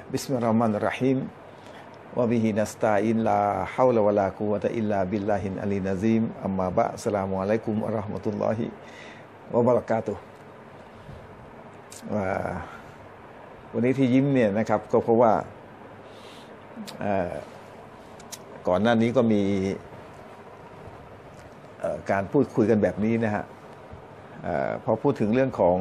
บิสมิลลาฮิรเราะห์มานิรเราะฮีมวะบิฮินัสตะอีนลาฮาวละวะลากุวะตะอิลลาบิลลาฮิลอะลีนะซีมอัมมาบะอัสสลามุอะลัยกุมวะเราะห์มะตุลลอฮิวะบะเราะกาตุฮ์วันนี้ที่ยิ้มเนี่ยนะครับก็เพราะว่าก่อนหน้านี้ก็มีการพูดคุยกันแบบนี้นะฮะพอพูดถึงเรื่องของ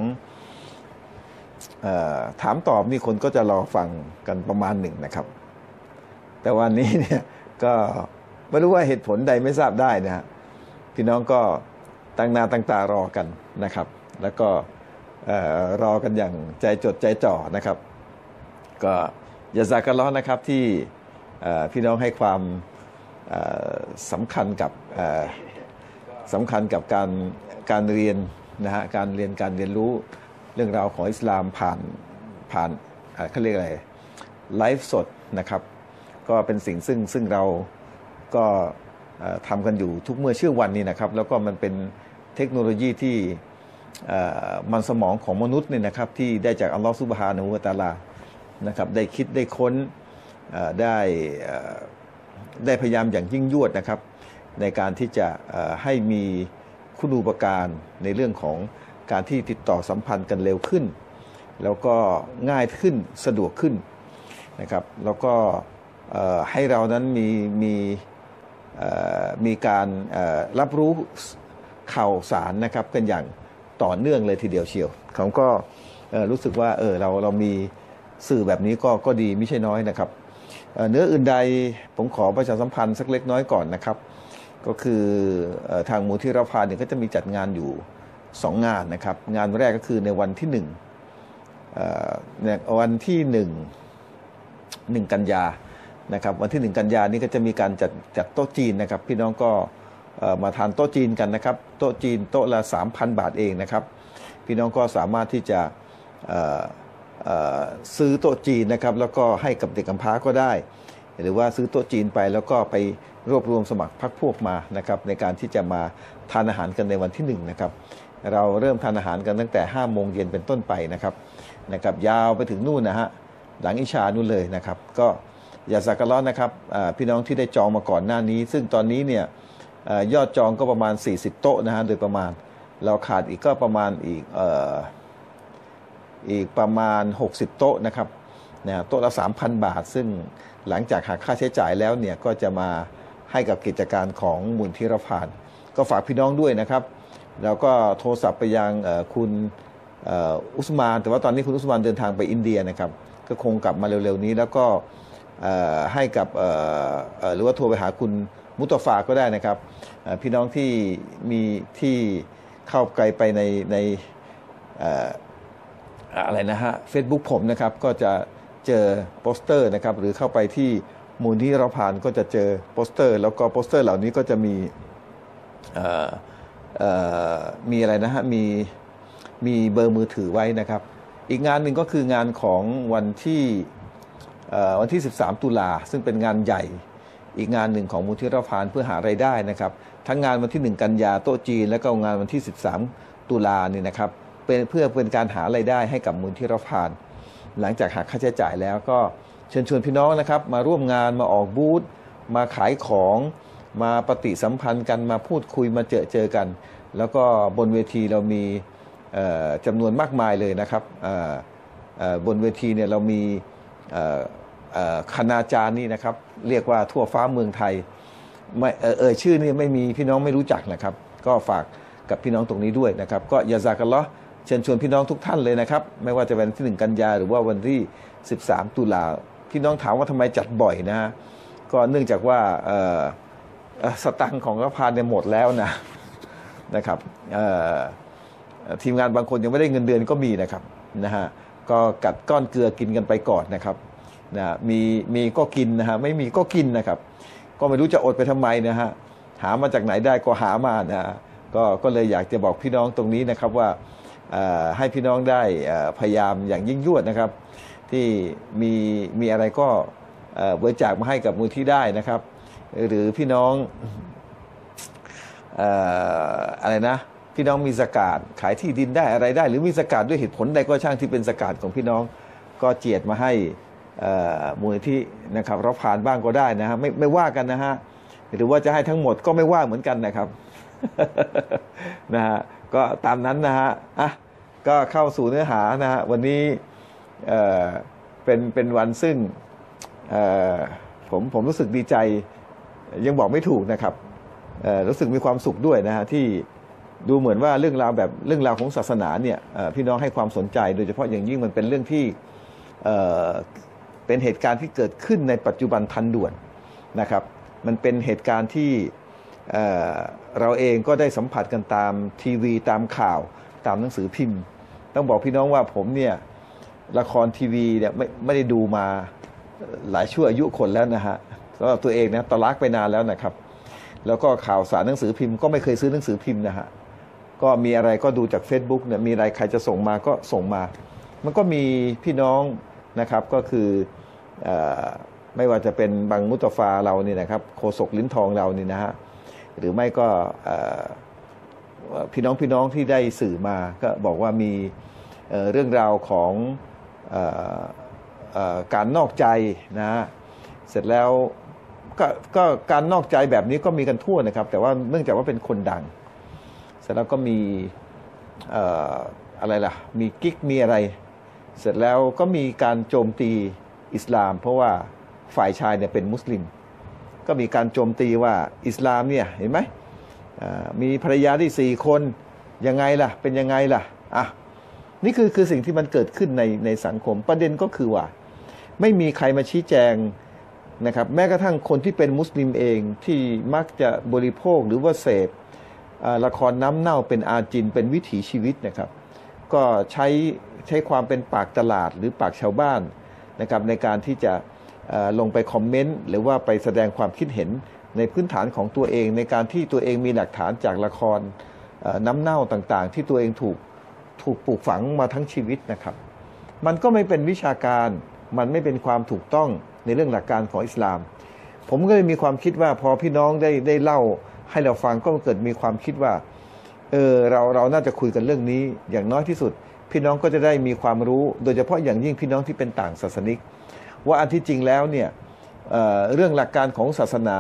ถามตอบนี่คนก็จะรอฟังกันประมาณหนึ่งนะครับแต่วันนี้เนี่ยก็ไม่รู้ว่าเหตุผลใดไม่ทราบได้นะฮะพี่น้องก็ตั้งหน้าตั้งตารอกันนะครับแล้วก็รอกันอย่างใจจดใจจ่อนะครับก็อย่าซากันล้อนะครับที่พี่น้องให้ความสำคัญกับการเรียนนะฮะการเรียนรู้เรื่องราวของอิสลามผ่านเขาเรียกอะไรไลฟ์สดนะครับก็เป็นสิ่งซึ่งเราก็ทำกันอยู่ทุกเมื่อเชื่อวันนี้นะครับแล้วก็มันเป็นเทคโนโลยีที่มันสมองของมนุษย์เนี่ยนะครับที่ได้จากอัลลอฮฺซุบฮานะฮูวะตะอาลานะครับได้คิดได้ค้นได้พยายามอย่างยิ่งยวดนะครับในการที่จะให้มีคุณูปการในเรื่องของการที่ติดต่อสัมพันธ์กันเร็วขึ้นแล้วก็ง่ายขึ้นสะดวกขึ้นนะครับแล้วก็ให้เรานั้นมีการรับรู้ข่าวสารนะครับกันอย่างต่อเนื่องเลยทีเดียวเชียวเขาก็รู้สึกว่าเรามีสื่อแบบนี้ก็ดีไม่ใช่น้อยนะครับเนื้ออื่นใดผมขอประชาสัมพันธ์สักเล็กน้อยก่อนนะครับก็คือทางมูลที่เราพาเนี่ยก็จะมีจัดงานอยู่2 งานนะครับงานแรกก็คือในวันที่วันที่1 กันยานะครับวันที่1 กันยานี้ก็จะมีการจัดโต๊ะจีนนะครับพี่น้องก็มาทานโต๊ะจีนกันนะครับโต๊ะจีนโต๊ะละ 3,000 บาทเองนะครับพี่น้องก็สามารถที่จะซื้อโต๊ะจีนนะครับแล้วก็ให้กับเด็กกำพร้าก็ได้หรือว่าซื้อโต๊ะจีนไปแล้วก็ไปรวบรวมสมัครพรรคพวกมานะครับในการที่จะมาทานอาหารกันในวันที่1นะครับเราเริ่มทานอาหารกันตั้งแต่5 โมงเย็นเป็นต้นไปนะครับยาวไปถึงนู่นนะฮะหลังอิชานู่นเลยนะครับก็อย่าสักการะนะครับพี่น้องที่ได้จองมาก่อนหน้านี้ซึ่งตอนนี้เนี่ยยอดจองก็ประมาณ40 โต๊ะนะฮะโดยประมาณเราขาดอีกก็ประมาณอีกประมาณ60 โต๊ะนะครับโต๊ะละ 3,000 บาทซึ่งหลังจากหักค่าใช้จ่ายแล้วเนี่ยก็จะมาให้กับกิจการของมูลที่เราผ่านก็ฝากพี่น้องด้วยนะครับแล้วก็โทรศัพท์ไปยังคุณอุสมานแต่ว่าตอนนี้คุณอุสมานเดินทางไปอินเดียนะครับก็คงกลับมาเร็วๆนี้แล้วก็ให้กับหรือว่าโทรไปหาคุณมุตฟาก็ได้นะครับพี่น้องที่มีที่เข้าไกลไปในอะไรนะฮะ Facebook ผมนะครับก็จะเจอโปสเตอร์นะครับหรือเข้าไปที่มูลที่เราผ่านก็จะเจอโปสเตอร์แล้วก็โปสเตอร์เหล่านี้ก็จะมีอะไรนะฮะมีเบอร์มือถือไว้นะครับอีกงานหนึ่งก็คืองานของวันที่13 ตุลาซึ่งเป็นงานใหญ่อีกงานหนึ่งของมูลที่เราผ่านเพื่อหารายได้นะครับทั้งงานวันที่1 กันยาโต๊ะจีนและก็งานวันที่13 ตุลานี่นะครับเพื่อเป็นการหารายได้ให้กับมูลที่เราผ่านหลังจากหักค่าใช้จ่ายแล้วก็เชิญชวนพี่น้องนะครับมาร่วมงานมาออกบูธมาขายของมาปฏิสัมพันธ์กันมาพูดคุยมาเจอกันแล้วก็บนเวทีเรามีจำนวนมากมายเลยนะครับบนเวทีเนี่ยเรามีคณาจารย์นี่นะครับเรียกว่าทั่วฟ้าเมืองไทยไม่ชื่อนี่ไม่มีพี่น้องไม่รู้จักนะครับก็ฝากกับพี่น้องตรงนี้ด้วยนะครับก็อย่าซากันล้อเชิญชวนพี่น้องทุกท่านเลยนะครับไม่ว่าจะเป็นวันที่1 กันยาหรือว่าวันที่13 ตุลาพี่น้องถามว่าทำไมจัดบ่อยนะก็เนื่องจากว่าสตังค์ของรัฐบาลเนี่ยหมดแล้วนะครับทีมงานบางคนยังไม่ได้เงินเดือนก็มีนะครับนะฮะก็กัดก้อนเกลือกินกันไปก่อนนะครับมีก็กินนะฮะไม่มีก็กินนะครับก็ไม่รู้จะอดไปทำไมนะฮะหามาจากไหนได้ก็หามานะฮะก็เลยอยากจะบอกพี่น้องตรงนี้นะครับว่าให้พี่น้องได้พยายามอย่างยิ่งยวดนะครับที่มีอะไรก็บริจาคมาให้กับมูลที่ได้นะครับหรือพี่น้องอะไรนะพี่น้องมีสกาดขายที่ดินได้อะไรได้หรือมีสกาดด้วยเหตุผลใดก็ช่างที่เป็นสกาดของพี่น้องก็เจียดมาให้มูลนิธินะครับเราผ่านบ้างก็ได้นะฮะไม่ว่ากันนะฮะหรือว่าจะให้ทั้งหมดก็ไม่ว่าเหมือนกันนะครับ นะฮะก็ตามนั้นนะฮะอ่ะก็เข้าสู่เนื้อหานะฮะวันนี้เป็นวันซึ่งผมรู้สึกดีใจยังบอกไม่ถูกนะครับรู้สึกมีความสุขด้วยนะฮะที่ดูเหมือนว่าเรื่องราวของศาสนาเนี่ยพี่น้องให้ความสนใจโดยเฉพาะอย่างยิ่งมันเป็นเรื่องที่เป็นเหตุการณ์ที่เกิดขึ้นในปัจจุบันทันด่วนนะครับมันเป็นเหตุการณ์ที่เราเองก็ได้สัมผัสกันตามทีวีตามข่าวตามหนังสือพิมพ์ต้องบอกพี่น้องว่าผมเนี่ยละครทีวีเนี่ยไม่ได้ดูมาหลายชั่วอายุคนแล้วนะฮะสำหรับตัวเองนะตะลักไปนานแล้วนะครับแล้วก็ข่าวสารหนังสือพิมพ์ก็ไม่เคยซื้อหนังสือพิมพ์นะฮะก็มีอะไรก็ดูจาก Facebook เนี่ยมีอะไรใครจะส่งมาก็ส่งมามันก็มีพี่น้องนะครับก็คือไม่ว่าจะเป็นบังมุตฟาเรานี่นะครับโฆษกลิ้นทองเรานี่นะฮะหรือไม่ก็พี่น้องที่ได้สื่อมาก็บอกว่ามีเรื่องราวของการนอกใจนะฮะเสร็จแล้วก็การนอกใจแบบนี้ก็มีกันทั่วนะครับแต่ว่าเนื่องจากว่าเป็นคนดังเสร็จแล้วก็มีอะไรล่ะมีกิ๊กมีอะไรเสร็จแล้วก็มีการโจมตีอิสลามเพราะว่าฝ่ายชายเนี่ยเป็นมุสลิมก็มีการโจมตีว่าอิสลามเนี่ยเห็นไหมมีภรรยาได้4 คนยังไงล่ะเป็นยังไงล่ะอ่ะนี่คือสิ่งที่มันเกิดขึ้นในสังคมประเด็นก็คือว่าไม่มีใครมาชี้แจงนะครับแม้กระทั่งคนที่เป็นมุสลิมเองที่มักจะบริโภคหรือว่าเสพละครน้ำเน่าเป็นอาจินเป็นวิถีชีวิตนะครับก็ใช้ความเป็นปากตลาดหรือปากชาวบ้านนะครับในการที่จะลงไปคอมเมนต์หรือว่าไปแสดงความคิดเห็นในพื้นฐานของตัวเองในการที่ตัวเองมีหลักฐานจากละครน้ำเน่าต่างๆที่ตัวเองถูกปลูกฝังมาทั้งชีวิตนะครับมันก็ไม่เป็นวิชาการมันไม่เป็นความถูกต้องในเรื่องหลักการของอิสลามผมก็เลยมีความคิดว่าพอพี่น้องได้เล่าให้เราฟังก็เกิดมีความคิดว่าเราน่าจะคุยกันเรื่องนี้อย่างน้อยที่สุดพี่น้องก็จะได้มีความรู้โดยเฉพาะอย่างยิ่งพี่น้องที่เป็นต่างศาสนิกว่าอันที่จริงแล้วเนี่ยเรื่องหลักการของศาสนา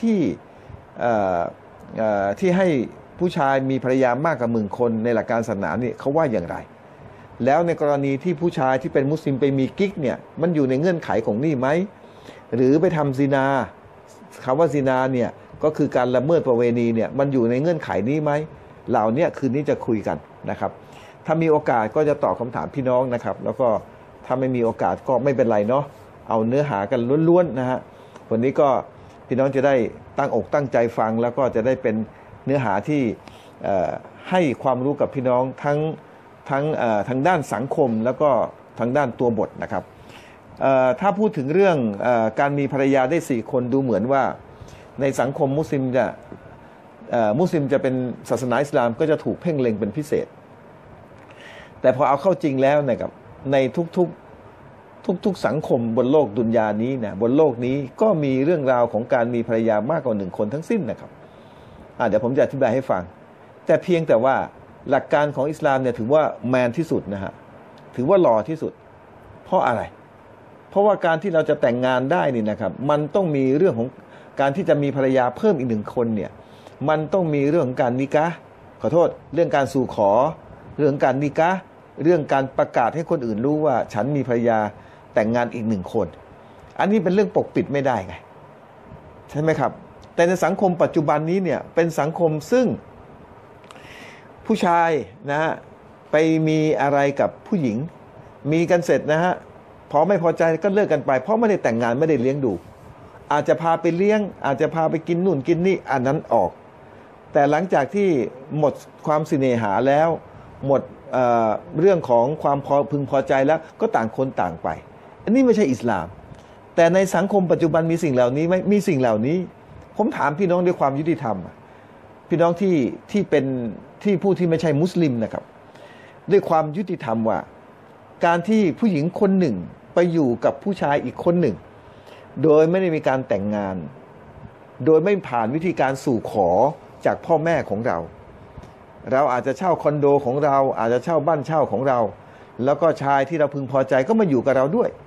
ที่ให้ผู้ชายมีภรรยามากกว่า10,000 คนในหลักการศาสนาเนี่ยเขาว่าอย่างไรแล้วในกรณีที่ผู้ชายที่เป็นมุสลิมไปมีกิ๊กเนี่ยมันอยู่ในเงื่อนไขของนี่ไหมหรือไปทำซินาคำว่าซินาเนี่ยก็คือการละเมิดประเวณีเนี่ยมันอยู่ในเงื่อนไขนี้ไหมเหล่านี้คืนนี้จะคุยกันนะครับถ้ามีโอกาสก็จะตอบคำถามพี่น้องนะครับแล้วก็ถ้าไม่มีโอกาสก็ไม่เป็นไรเนาะเอาเนื้อหากันล้วนๆนะฮะวันนี้ก็พี่น้องจะได้ตั้งอกตั้งใจฟังแล้วก็จะได้เป็นเนื้อหาที่ให้ความรู้กับพี่น้องทั้งทางด้านสังคมแล้วก็ทางด้านตัวบทนะครับถ้าพูดถึงเรื่องการมีภรรยาได้4 คนดูเหมือนว่าในสังคมมุสลิมจะเป็นศาสนาอิสลามก็จะถูกเพ่งเล็งเป็นพิเศษแต่พอเอาเข้าจริงแล้วนะครับในทุกสังคมบนโลกดุนยานี้นะบนโลกนี้ก็มีเรื่องราวของการมีภรรยามากกว่า1 คนทั้งสิ้นนะครับเดี๋ยวผมจะอธิบายให้ฟังแต่เพียงแต่ว่าหลักการของอิสลามเนี่ยถือว่าแมนที่สุดนะฮะถือว่าหล่อที่สุดเพราะอะไรเพราะว่าการที่เราจะแต่งงานได้นี่นะครับมันต้องมีเรื่องของการที่จะมีภรรยาเพิ่มอีก1 คนเนี่ยมันต้องมีเรื่องของการนิกะห์ขอโทษเรื่องการสู่ขอเรื่องการนิกะห์เรื่องการประกาศให้คนอื่นรู้ว่าฉันมีภรรยาแต่งงานอีก1 คนอันนี้เป็นเรื่องปกปิดไม่ได้ไงใช่ไหมครับแต่ในสังคมปัจจุบันนี้เนี่ยเป็นสังคมซึ่งผู้ชายนะฮะไปมีอะไรกับผู้หญิงมีกันเสร็จนะฮะพอไม่พอใจก็เลิกกันไปเพราะไม่ได้แต่งงานไม่ได้เลี้ยงดูอาจจะพาไปเลี้ยงอาจจะพาไปกินนู่นกินนี่อันนั้นออกแต่หลังจากที่หมดความสิเนหาแล้วหมดเรื่องของความพึงพอใจแล้วก็ต่างคนต่างไปอันนี้ไม่ใช่อิสลามแต่ในสังคมปัจจุบันมีสิ่งเหล่านี้ไหมมีสิ่งเหล่านี้ผมถามพี่น้องด้วยความยุติธรรมพี่น้องที่เป็นที่ผู้ที่ไม่ใช่มุสลิมนะครับด้วยความยุติธรรมว่าการที่ผู้หญิงคนหนึ่งไปอยู่กับผู้ชายอีกคนหนึ่งโดยไม่ได้มีการแต่งงานโดยไม่ผ่านวิธีการสู่ขอจากพ่อแม่ของเราอาจจะเช่าคอนโดของเราอาจจะเช่าบ้านเช่าของเราแล้วก็ชายที่เราพึงพอใจก็มาอยู่กับเราด้วย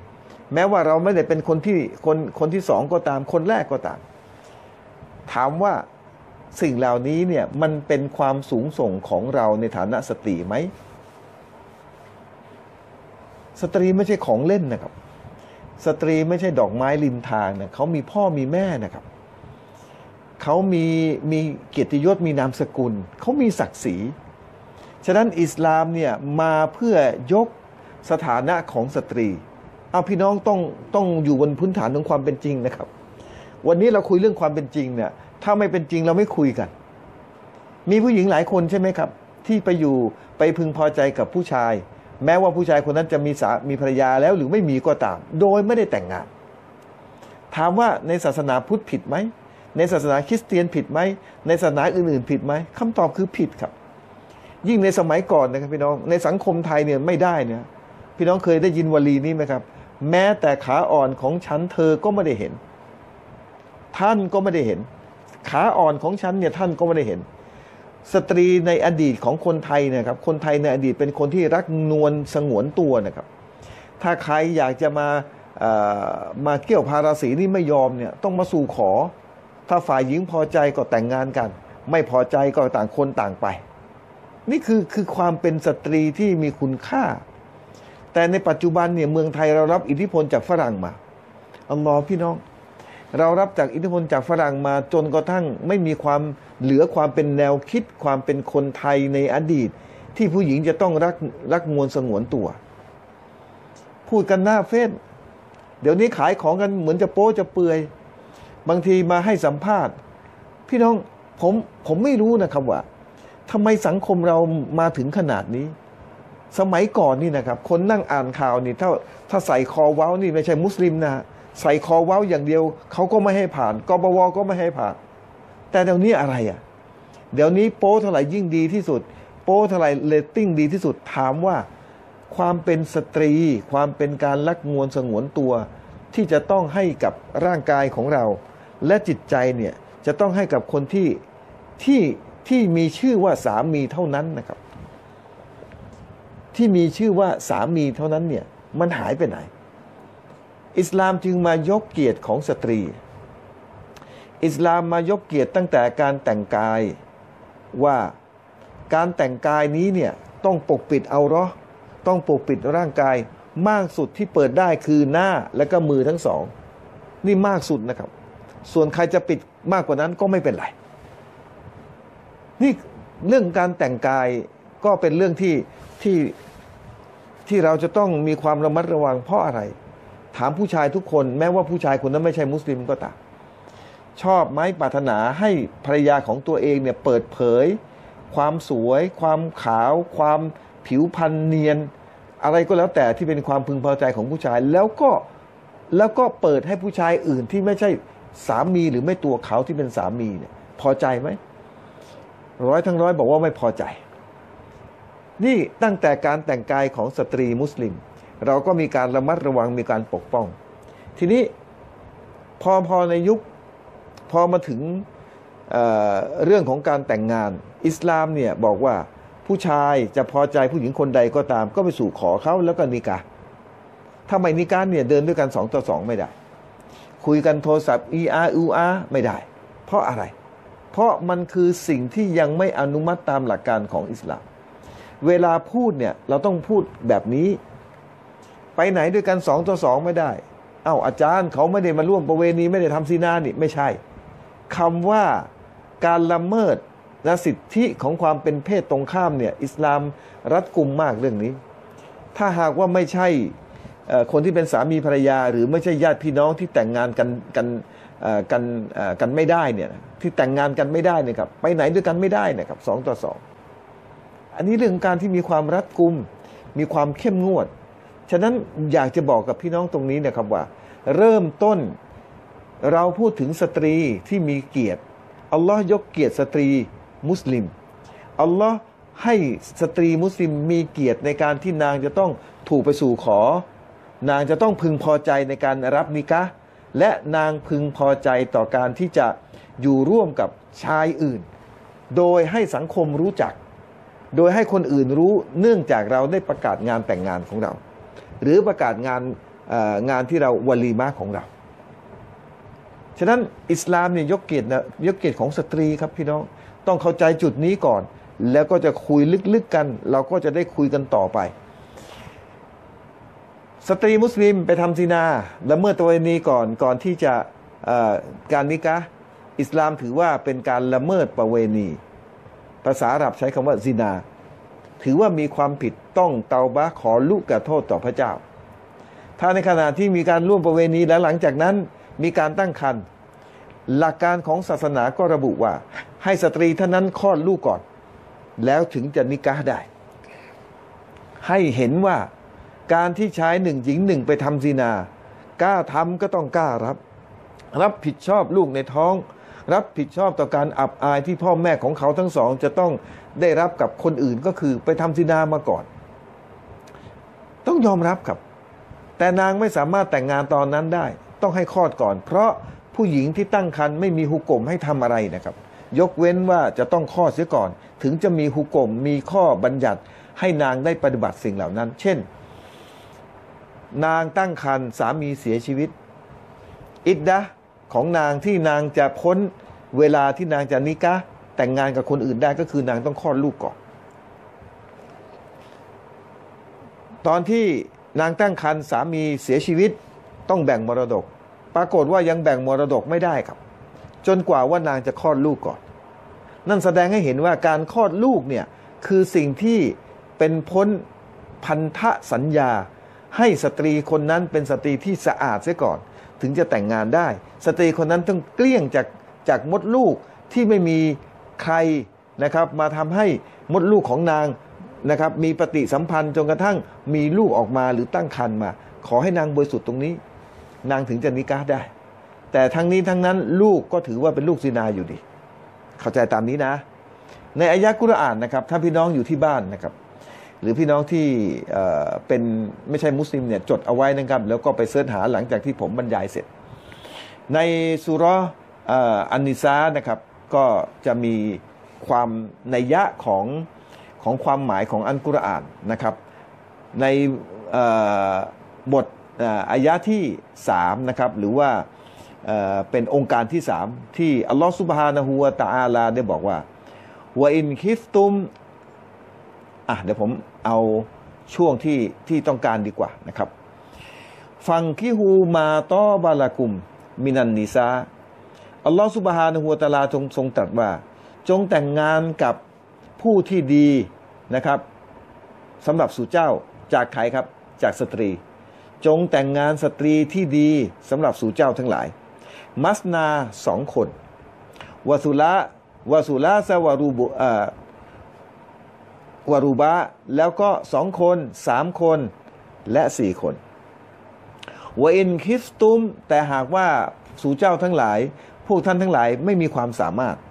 แม้ว่าเราไม่ได้เป็นคนที่สองก็ตามคนแรกก็ตามถามว่าสิ่งเหล่านี้เนี่ยมันเป็นความสูงส่งของเราในฐานะสตรีไหมสตรีไม่ใช่ของเล่นนะครับสตรีไม่ใช่ดอกไม้ริมทางนะเขามีพ่อมีแม่นะครับเขามีเกียรติยศมีนามสกุลเขามีศักดิ์ศรีฉะนั้นอิสลามเนี่ยมาเพื่อยกสถานะของสตรีเอาพี่น้องต้องอยู่บนพื้นฐานของความเป็นจริงนะครับวันนี้เราคุยเรื่องความเป็นจริงเนี่ยถ้าไม่เป็นจริงเราไม่คุยกันมีผู้หญิงหลายคนใช่ไหมครับที่ไปพึงพอใจกับผู้ชายแม้ว่าผู้ชายคนนั้นจะมีภรรยาแล้วหรือไม่มีก็ตามโดยไม่ได้แต่งงานถามว่าในศาสนาพุทธผิดไหมในศาสนาคริสเตียนผิดไหมในศาสนาอื่นๆผิดไหมคำตอบคือผิดครับยิ่งในสมัยก่อนนะครับพี่น้องในสังคมไทยเนี่ยไม่ได้เนี่ยพี่น้องเคยได้ยินวลีนี้ไหมครับแม้แต่ขาอ่อนของฉันเธอก็ไม่ได้เห็นท่านก็ไม่ได้เห็นขาอ่อนของฉันเนี่ยท่านก็ไม่ได้เห็นสตรีในอดีตของคนไทยนะครับคนไทยในอดีตเป็นคนที่รักนวลสงวนตัวนะครับถ้าใครอยากจะมาเกี่ยวพาราสีนี่ไม่ยอมเนี่ยต้องมาสู่ขอถ้าฝ่ายหญิงพอใจก็แต่งงานกันไม่พอใจก็ต่างคนต่างไปนี่คือความเป็นสตรีที่มีคุณค่าแต่ในปัจจุบันเนี่ยเมืองไทยเรารับอิทธิพลจากฝรั่งมาอัลลอฮ์พี่น้องเรารับจากอิทธิพลจากฝรั่งมาจนกระทั่งไม่มีความเหลือความเป็นแนวคิดความเป็นคนไทยในอดีตที่ผู้หญิงจะต้องรักงวนสงวนตัวพูดกันหน้าเฟซเดี๋ยวนี้ขายของกันเหมือนจะโป๊จะเปื่อยบางทีมาให้สัมภาษณ์พี่น้องผมไม่รู้นะครับว่าทำไมสังคมเรามาถึงขนาดนี้สมัยก่อนนี่นะครับคนนั่งอ่านข่าวนี่ถ้าใส่คอเว้านี่ไม่ใช่มุสลิมนะใส่คอเว้าอย่างเดียวเขาก็ไม่ให้ผ่านกบวก็ไม่ให้ผ่านแต่เดี๋ยวนี้อะไรอ่ะเดี๋ยวนี้โป๊เท่าไหร่ยิ่งดีที่สุดโป๊เท่าไหร่เรตติ้งดีที่สุดถามว่าความเป็นสตรีความเป็นการรักงวนสงวนตัวที่จะต้องให้กับร่างกายของเราและจิตใจเนี่ยจะต้องให้กับคนที่มีชื่อว่าสามีเท่านั้นนะครับที่มีชื่อว่าสามีเท่านั้นเนี่ยมันหายไปไหนอิสลามจึงมายกเกียรติของสตรีอิสลามมายกเกียรติตั้งแต่การแต่งกายว่าการแต่งกายนี้เนี่ยต้องปกปิดเอาเราะห์ต้องปกปิดร่างกายมากสุดที่เปิดได้คือหน้าและก็มือทั้งสองนี่มากสุดนะครับส่วนใครจะปิดมากกว่านั้นก็ไม่เป็นไรนี่เรื่องการแต่งกายก็เป็นเรื่องที่เราจะต้องมีความระมัดระวังเพราะอะไรถามผู้ชายทุกคนแม้ว่าผู้ชายคนนั้นไม่ใช่มุสลิมก็ตามชอบไหมปรารถนาให้ภรรยาของตัวเองเนี่ยเปิดเผยความสวยความขาวความผิวพรรณเนียนอะไรก็แล้วแต่ที่เป็นความพึงพอใจของผู้ชายแล้วก็เปิดให้ผู้ชายอื่นที่ไม่ใช่สามีหรือไม่ตัวเขาที่เป็นสามีเนี่ยพอใจไหมร้อยทั้งร้อยบอกว่าไม่พอใจนี่ตั้งแต่การแต่งกายของสตรีมุสลิมเราก็มีการระมัดระวังมีการปกป้องทีนี้พอในยุคพอมาถึงเรื่องของการแต่งงานอิสลามเนี่ยบอกว่าผู้ชายจะพอใจผู้หญิงคนใดก็ตามก็ไปสู่ขอเขาแล้วก็นิกะห์ถ้าไม่นิกะห์เนี่ยเดินด้วยกัน2 ต่อ 2ไม่ได้คุยกันโทรศัพท์ไม่ได้เพราะอะไรเพราะมันคือสิ่งที่ยังไม่อนุมัติตามหลักการของอิสลามเวลาพูดเนี่ยเราต้องพูดแบบนี้ไปไหนด้วยกัน2 ต่อ 2ไม่ได้เอ้าอาจารย์เขาไม่ได้มาร่วมประเวณีไม่ได้ทำซินานี่ไม่ใช่คำว่าการละเมิดและสิทธิของความเป็นเพศตรงข้ามเนี่ยอิสลามรัดกุมมากเรื่องนี้ถ้าหากว่าไม่ใช่คนที่เป็นสามีภรรยาหรือไม่ใช่ญาติพี่น้องที่แต่งงานกันไม่ได้เนี่ยที่แต่งงานกันไม่ได้เนี่ยครับไปไหนด้วยกันไม่ได้นะครับ2 ต่อ 2อันนี้เรื่องการที่มีความรัดกุมมีความเข้มงวดฉะนั้นอยากจะบอกกับพี่น้องตรงนี้นะครับว่าเริ่มต้นเราพูดถึงสตรีที่มีเกียรติอัลลอฮ์ยกเกียรติสตรีมุสลิมอัลลอฮ์ให้สตรีมุสลิมมีเกียรติในการที่นางจะต้องถูกไปสู่ขอนางจะต้องพึงพอใจในการรับนิกะห์และนางพึงพอใจต่อการที่จะอยู่ร่วมกับชายอื่นโดยให้สังคมรู้จักโดยให้คนอื่นรู้เนื่องจากเราได้ประกาศงานแต่งงานของเราหรือประกาศงานงานที่เราวลีมาของเราฉะนั้นอิสลามเนี่ยยกเกียรติของสตรีครับพี่น้องต้องเข้าใจจุดนี้ก่อนแล้วก็จะคุยลึกๆกันเราก็จะได้คุยกันต่อไปสตรีมุสลิมไปทำซินาละเมิดประเวณีก่อนที่จะการนิกะห์อิสลามถือว่าเป็นการละเมิดประเวณีภาษาอาหรับใช้คำว่าซินาถือว่ามีความผิดต้องเตาบะห์ขอลุกโทษต่อพระเจ้าถ้าในขณะที่มีการร่วมประเวณีและหลังจากนั้นมีการตั้งครรภ์หลักการของศาสนาก็ระบุว่าให้สตรีท่านนั้นคลอดลูกก่อนแล้วถึงจะนิกะห์ได้ให้เห็นว่าการที่ชายหนึ่งหญิงหนึ่งไปทำซินากล้าทำก็ต้องกล้ารับผิดชอบลูกในท้องรับผิดชอบต่อการอับอายที่พ่อแม่ของเขาทั้งสองจะต้องได้รับกับคนอื่นก็คือไปทำซินามาก่อนต้องยอมรับครับแต่นางไม่สามารถแต่งงานตอนนั้นได้ต้องให้คลอดก่อนเพราะผู้หญิงที่ตั้งครรภ์ไม่มีหุกมให้ทำอะไรนะครับยกเว้นว่าจะต้องคลอดเสียก่อนถึงจะมีหุกมมีข้อบัญญัติให้นางได้ปฏิบัติสิ่งเหล่านั้นเช่นนางตั้งครรภ์สามีเสียชีวิตอิดดะห์ของนางที่นางจะพ้นเวลาที่นางจะนิกะห์แต่งงานกับคนอื่นได้ก็คือนางต้องคลอดลูกก่อนตอนที่นางตั้งครรภ์สามีเสียชีวิตต้องแบ่งมรดกปรากฏว่ายังแบ่งมรดกไม่ได้ครับจนกว่าว่านางจะคลอดลูกก่อนนั่นแสดงให้เห็นว่าการคลอดลูกเนี่ยคือสิ่งที่เป็นพ้นพันธสัญญาให้สตรีคนนั้นเป็นสตรีที่สะอาดเสียก่อนถึงจะแต่งงานได้สตรีคนนั้นต้องเกลี้ยงจากมดลูกที่ไม่มีใครนะครับมาทำให้มดลูกของนางนะครับมีปฏิสัมพันธ์จนกระทั่งมีลูกออกมาหรือตั้งครรภ์มาขอให้นางบริสุทธิ์ตรงนี้นางถึงจะนิกะห์ได้แต่ทั้งนี้ทั้งนั้นลูกก็ถือว่าเป็นลูกซินาอยู่ดีเข้าใจตามนี้นะในอายะห์กุรอานนะครับถ้าพี่น้องอยู่ที่บ้านนะครับหรือพี่น้องที่เป็นไม่ใช่มุสลิมเนี่ยจดเอาไว้นะครับแล้วก็ไปเสิร์ชหาหลังจากที่ผมบรรยายเสร็จในซูเราะห์อันนิสานะครับก็จะมีความนัยยะของความหมายของอัลกุรอานนะครับในบทอายะที่3นะครับหรือว่าเป็นองค์การที่3ที่อัลลอฮฺซุบฮานะฮูวะตะอาลาได้บอกว่าวะอินคิฟตุมเดี๋ยวผมเอาช่วงที่ต้องการดีกว่านะครับฟังคิฮูมาตอบาลากุมมินันนิซาอัลลอฮฺซุบฮานะฮูวะตะอาลาทรงตรัสว่าจงแต่งงานกับผู้ที่ดีนะครับสำหรับสู่เจ้าจากใครครับจากสตรีจงแต่งงานสตรีที่ดีสำหรับสู่เจ้าทั้งหลายมัสนา2 คนวะสุลาซะวะรูบะแล้วก็2 คน3 คนและ4 คนวะอินคิฟตุมแต่หากว่าสู่เจ้าทั้งหลายพวกท่านทั้งหลายไม่มีความสามารถ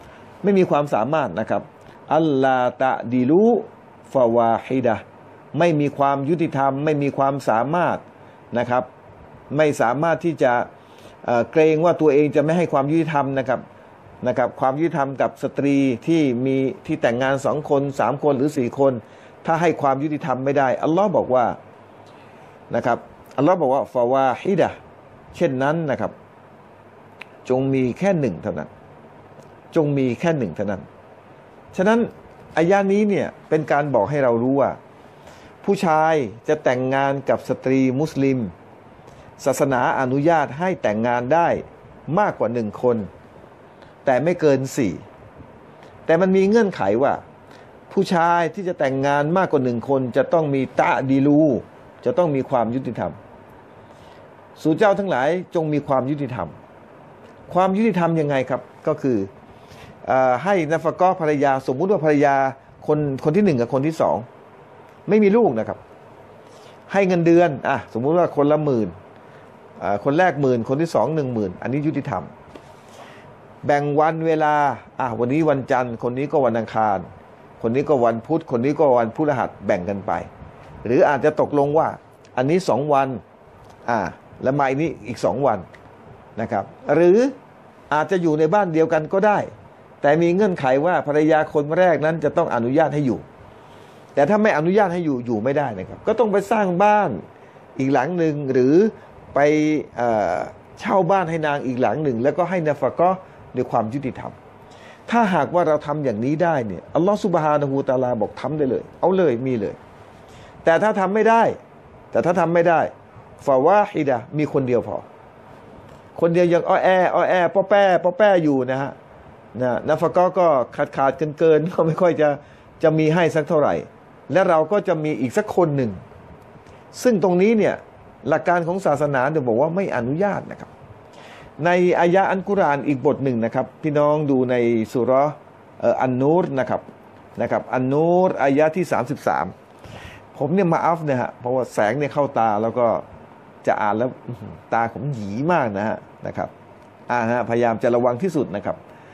นะครับอัลลาตะดิลูฟาวาฮิดะไม่มีความยุติธรรมไม่มีความสามารถนะครับไม่สามารถที่จะเกรงว่าตัวเองจะไม่ให้ความยุติธรรมนะครับความยุติธรรมกับสตรีที่แต่งงาน2 คน3 คนหรือ4 คนถ้าให้ความยุติธรรมไม่ได้อัลลอฮ์บอกว่านะครับอัลลอฮ์บอกว่าฟาวาฮิดะเช่นนั้นนะครับจงมีแค่1เท่านั้นจงมีแค่1เท่านั้นฉะนั้นอายะนี้เนี่ยเป็นการบอกให้เรารู้ว่าผู้ชายจะแต่งงานกับสตรีมุสลิมศาสนาอนุญาตให้แต่งงานได้มากกว่า1 คนแต่ไม่เกิน4แต่มันมีเงื่อนไขว่าผู้ชายที่จะแต่งงานมากกว่า1 คนจะต้องมีตะดีลูจะต้องมีความยุติธรรมสู่เจ้าทั้งหลายจงมีความยุติธรรมความยุติธรรมยังไงครับก็คือให้นัฟกะห์ภรรยาสมมุติว่าภรรยาคนที่1กับคนที่2ไม่มีลูกนะครับให้เงินเดือนสมมุติว่าคนละ10,000คนแรก10,000คนที่2 10,000อันนี้ยุติธรรมแบ่งวันเวลาวันนี้วันจันทร์คนนี้ก็วันอังคารคนนี้ก็วันพุธคนนี้ก็วันพฤหัสแบ่งกันไปหรืออาจจะตกลงว่าอันนี้2 วันแล้วมาอันนี้อีก2 วันนะครับหรืออาจจะอยู่ในบ้านเดียวกันก็ได้แต่มีเงื่อนไขว่าภรรยาคนแรกนั้นจะต้องอนุญาตให้อยู่แต่ถ้าไม่อนุญาตให้อยู่ไม่ได้นะครับก็ต้องไปสร้างบ้านอีกหลังหนึ่งหรือไปเช่าบ้านให้นางอีกหลังหนึ่งแล้วก็ให้นาฟะกะห์ด้วยความยุติธรรมถ้าหากว่าเราทำอย่างนี้ได้เนี่ยอัลลอฮฺซุบฮานะฮูวะตะอาลาบอกทำได้เลยเอาเลยมีเลยแต่ถ้าทำไม่ได้ฟาวาฮิดะมีคนเดียวพอคนเดียวยังอ้อแอป้อแป้อยู่นะฮะนาฟะกะห์ก็ขาดเกินก็ไม่ค่อยจะมีให้สักเท่าไหร่และเราก็จะมีอีกสักคนหนึ่งซึ่งตรงนี้เนี่ยหลักการของศาสนาจะบอกว่าไม่อนุญาตนะครับในอายะอัลกุรอานอีกบทหนึ่งนะครับพี่น้องดูในสุเราะห์อันนูรนะครับอันนูรอายะที่33ผมเนี่ยมาอัฟนะฮะเพราะว่าแสงเนี่ยเข้าตาแล้วก็จะอ่านแล้วตาผมหยีมากนะครับพยายามจะระวังที่สุดนะครับ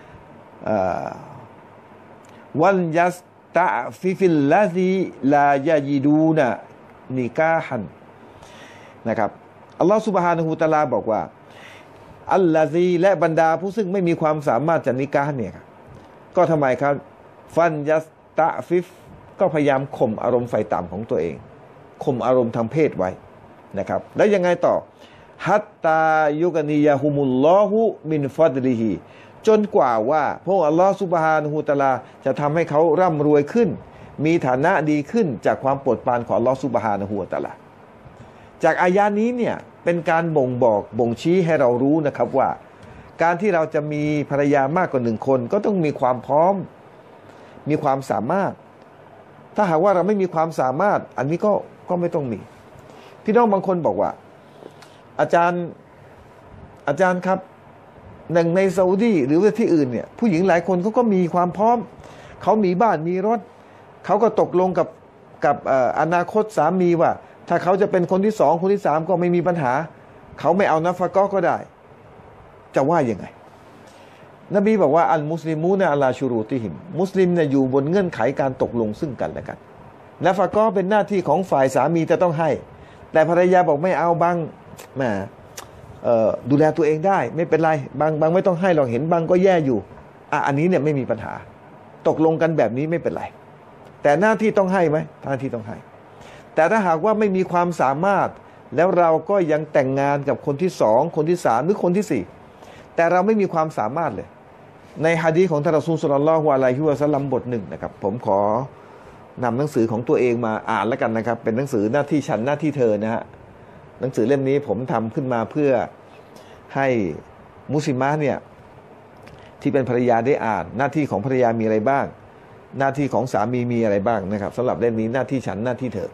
วันยัสตะฟิฟิลลาซีลายายิดูนะนิกาฮันนะครับอัลลอฮฺซุบฮานะฮูวะตะอาลาบอกว่าอัลลาซีและบรรดาผู้ซึ่งไม่มีความสามารถจะนิกาห์เนี่ยก็ทำไมครับฟันยัสตะฟิฟก็พยายามข่มอารมณ์ไฟต่ำของตัวเองข่มอารมณ์ทางเพศไว้นะครับแล้วยังไงต่อฮัตตายุกนียาฮุมุลลอฮุมินฟัดลิฮีจนกว่าว่าพระอัลลอฮฺซุบฮานะฮูวะตะอาลาจะทำให้เขาร่ำรวยขึ้นมีฐานะดีขึ้นจากความโปรดปรานของอัลลอฮฺซุบฮานะฮูวะตะอาลาจากอายะนี้เนี่ยเป็นการบ่งชี้ให้เรารู้นะครับว่าการที่เราจะมีภรรยามากกว่า1 คนก็ต้องมีความพร้อมมีความสามารถถ้าหากว่าเราไม่มีความสามารถอันนี้ก็ไม่ต้องมีพี่น้องบางคนบอกว่าอาจารย์ครับในซาอุดีหรือว่าที่อื่นเนี่ยผู้หญิงหลายคนเขาก็มีความพร้อมเขามีบ้านมีรถเขาก็ตกลงกับอนาคตสามีว่าถ้าเขาจะเป็นคนที่2คนที่3ก็ไม่มีปัญหาเขาไม่เอานาฟะกะห์ก็ได้จะว่ายังไงนบีบอกว่าอัลมุสลิมูนะอะลาชูรูติฮิมมุสลิมเนี่ยอยู่บนเงื่อนไขการตกลงซึ่งกันและกันนาฟะกะห์เป็นหน้าที่ของฝ่ายสามีจะต้องให้แต่ภรรยาบอกไม่เอาบางแหมดูแลตัวเองได้ไม่เป็นไรบางไม่ต้องให้หรอกเห็นบางก็แย่อยู่อันนี้เนี่ยไม่มีปัญหาตกลงกันแบบนี้ไม่เป็นไรแต่หน้าที่ต้องให้ไหมหน้าที่ต้องให้แต่ถ้าหากว่าไม่มีความสามารถแล้วเราก็ยังแต่งงานกับคนที่2คนที่3หรือคนที่4แต่เราไม่มีความสามารถเลยในหะดีษของท่านรอซูลศ็อลลัลลอฮุอะลัยฮิวะซัลลัมบทหนึ่งนะครับผมขอนำหนังสือของตัวเองมาอ่านแล้วกันนะครับเป็นหนังสือหน้าที่ฉันหน้าที่เธอนะฮะหนังสือเล่มนี้ผมทำขึ้นมาเพื่อให้มุสลิมะเนี่ยที่เป็นภรรยาได้อ่านหน้าที่ของภรรยามีอะไรบ้างหน้าที่ของสามีมีอะไรบ้างนะครับสำหรับเล่มนี้หน้าที่ฉันหน้าที่เธ